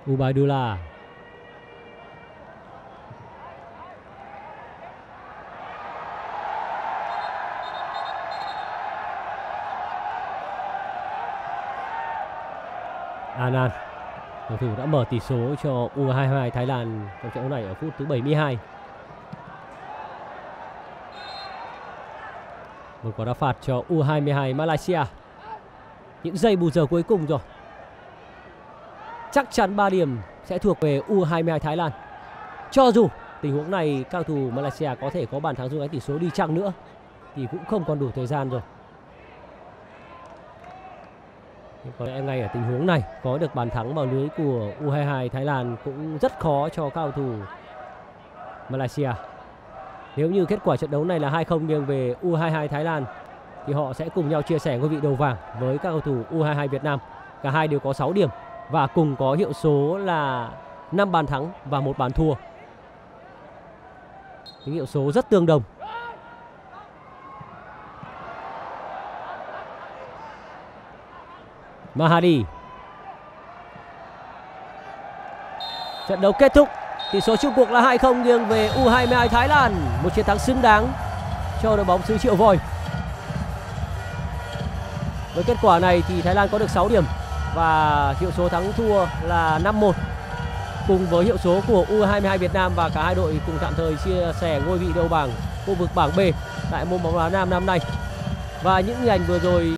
Ubaidullah. Anand, cầu thủ đã mở tỷ số cho U hai hai Thái Lan trong trận đấu này ở phút thứ bảy mươi hai. Một quả đá phạt cho U hai hai Malaysia. Những giây bù giờ cuối cùng rồi. Chắc chắn ba điểm sẽ thuộc về U hai hai Thái Lan. Cho dù tình huống này các cầu thủ Malaysia có thể có bàn thắng rút ngắn tỷ số đi chăng nữa thì cũng không còn đủ thời gian rồi. Nhưng có lẽ ngay ở tình huống này có được bàn thắng vào lưới của U hai hai Thái Lan cũng rất khó cho các cầu thủ Malaysia. Nếu như kết quả trận đấu này là hai không nghiêng về U hai hai Thái Lan thì họ sẽ cùng nhau chia sẻ ngôi vị đầu vàng với các cầu thủ U hai hai Việt Nam. Cả hai đều có sáu điểm và cùng có hiệu số là năm bàn thắng và một bàn thua. Những hiệu số rất tương đồng. Mahadi. Trận đấu kết thúc. Tỷ số chung cuộc là hai không nghiêng về U hai hai Thái Lan. Một chiến thắng xứng đáng cho đội bóng xứ Triệu Voi. Với kết quả này thì Thái Lan có được sáu điểm và hiệu số thắng thua là năm một. Cùng với hiệu số của U hai hai Việt Nam và cả hai đội cùng tạm thời chia sẻ ngôi vị đầu bảng khu vực bảng B tại môn bóng đá nam năm nay. Và những hình ảnh vừa rồi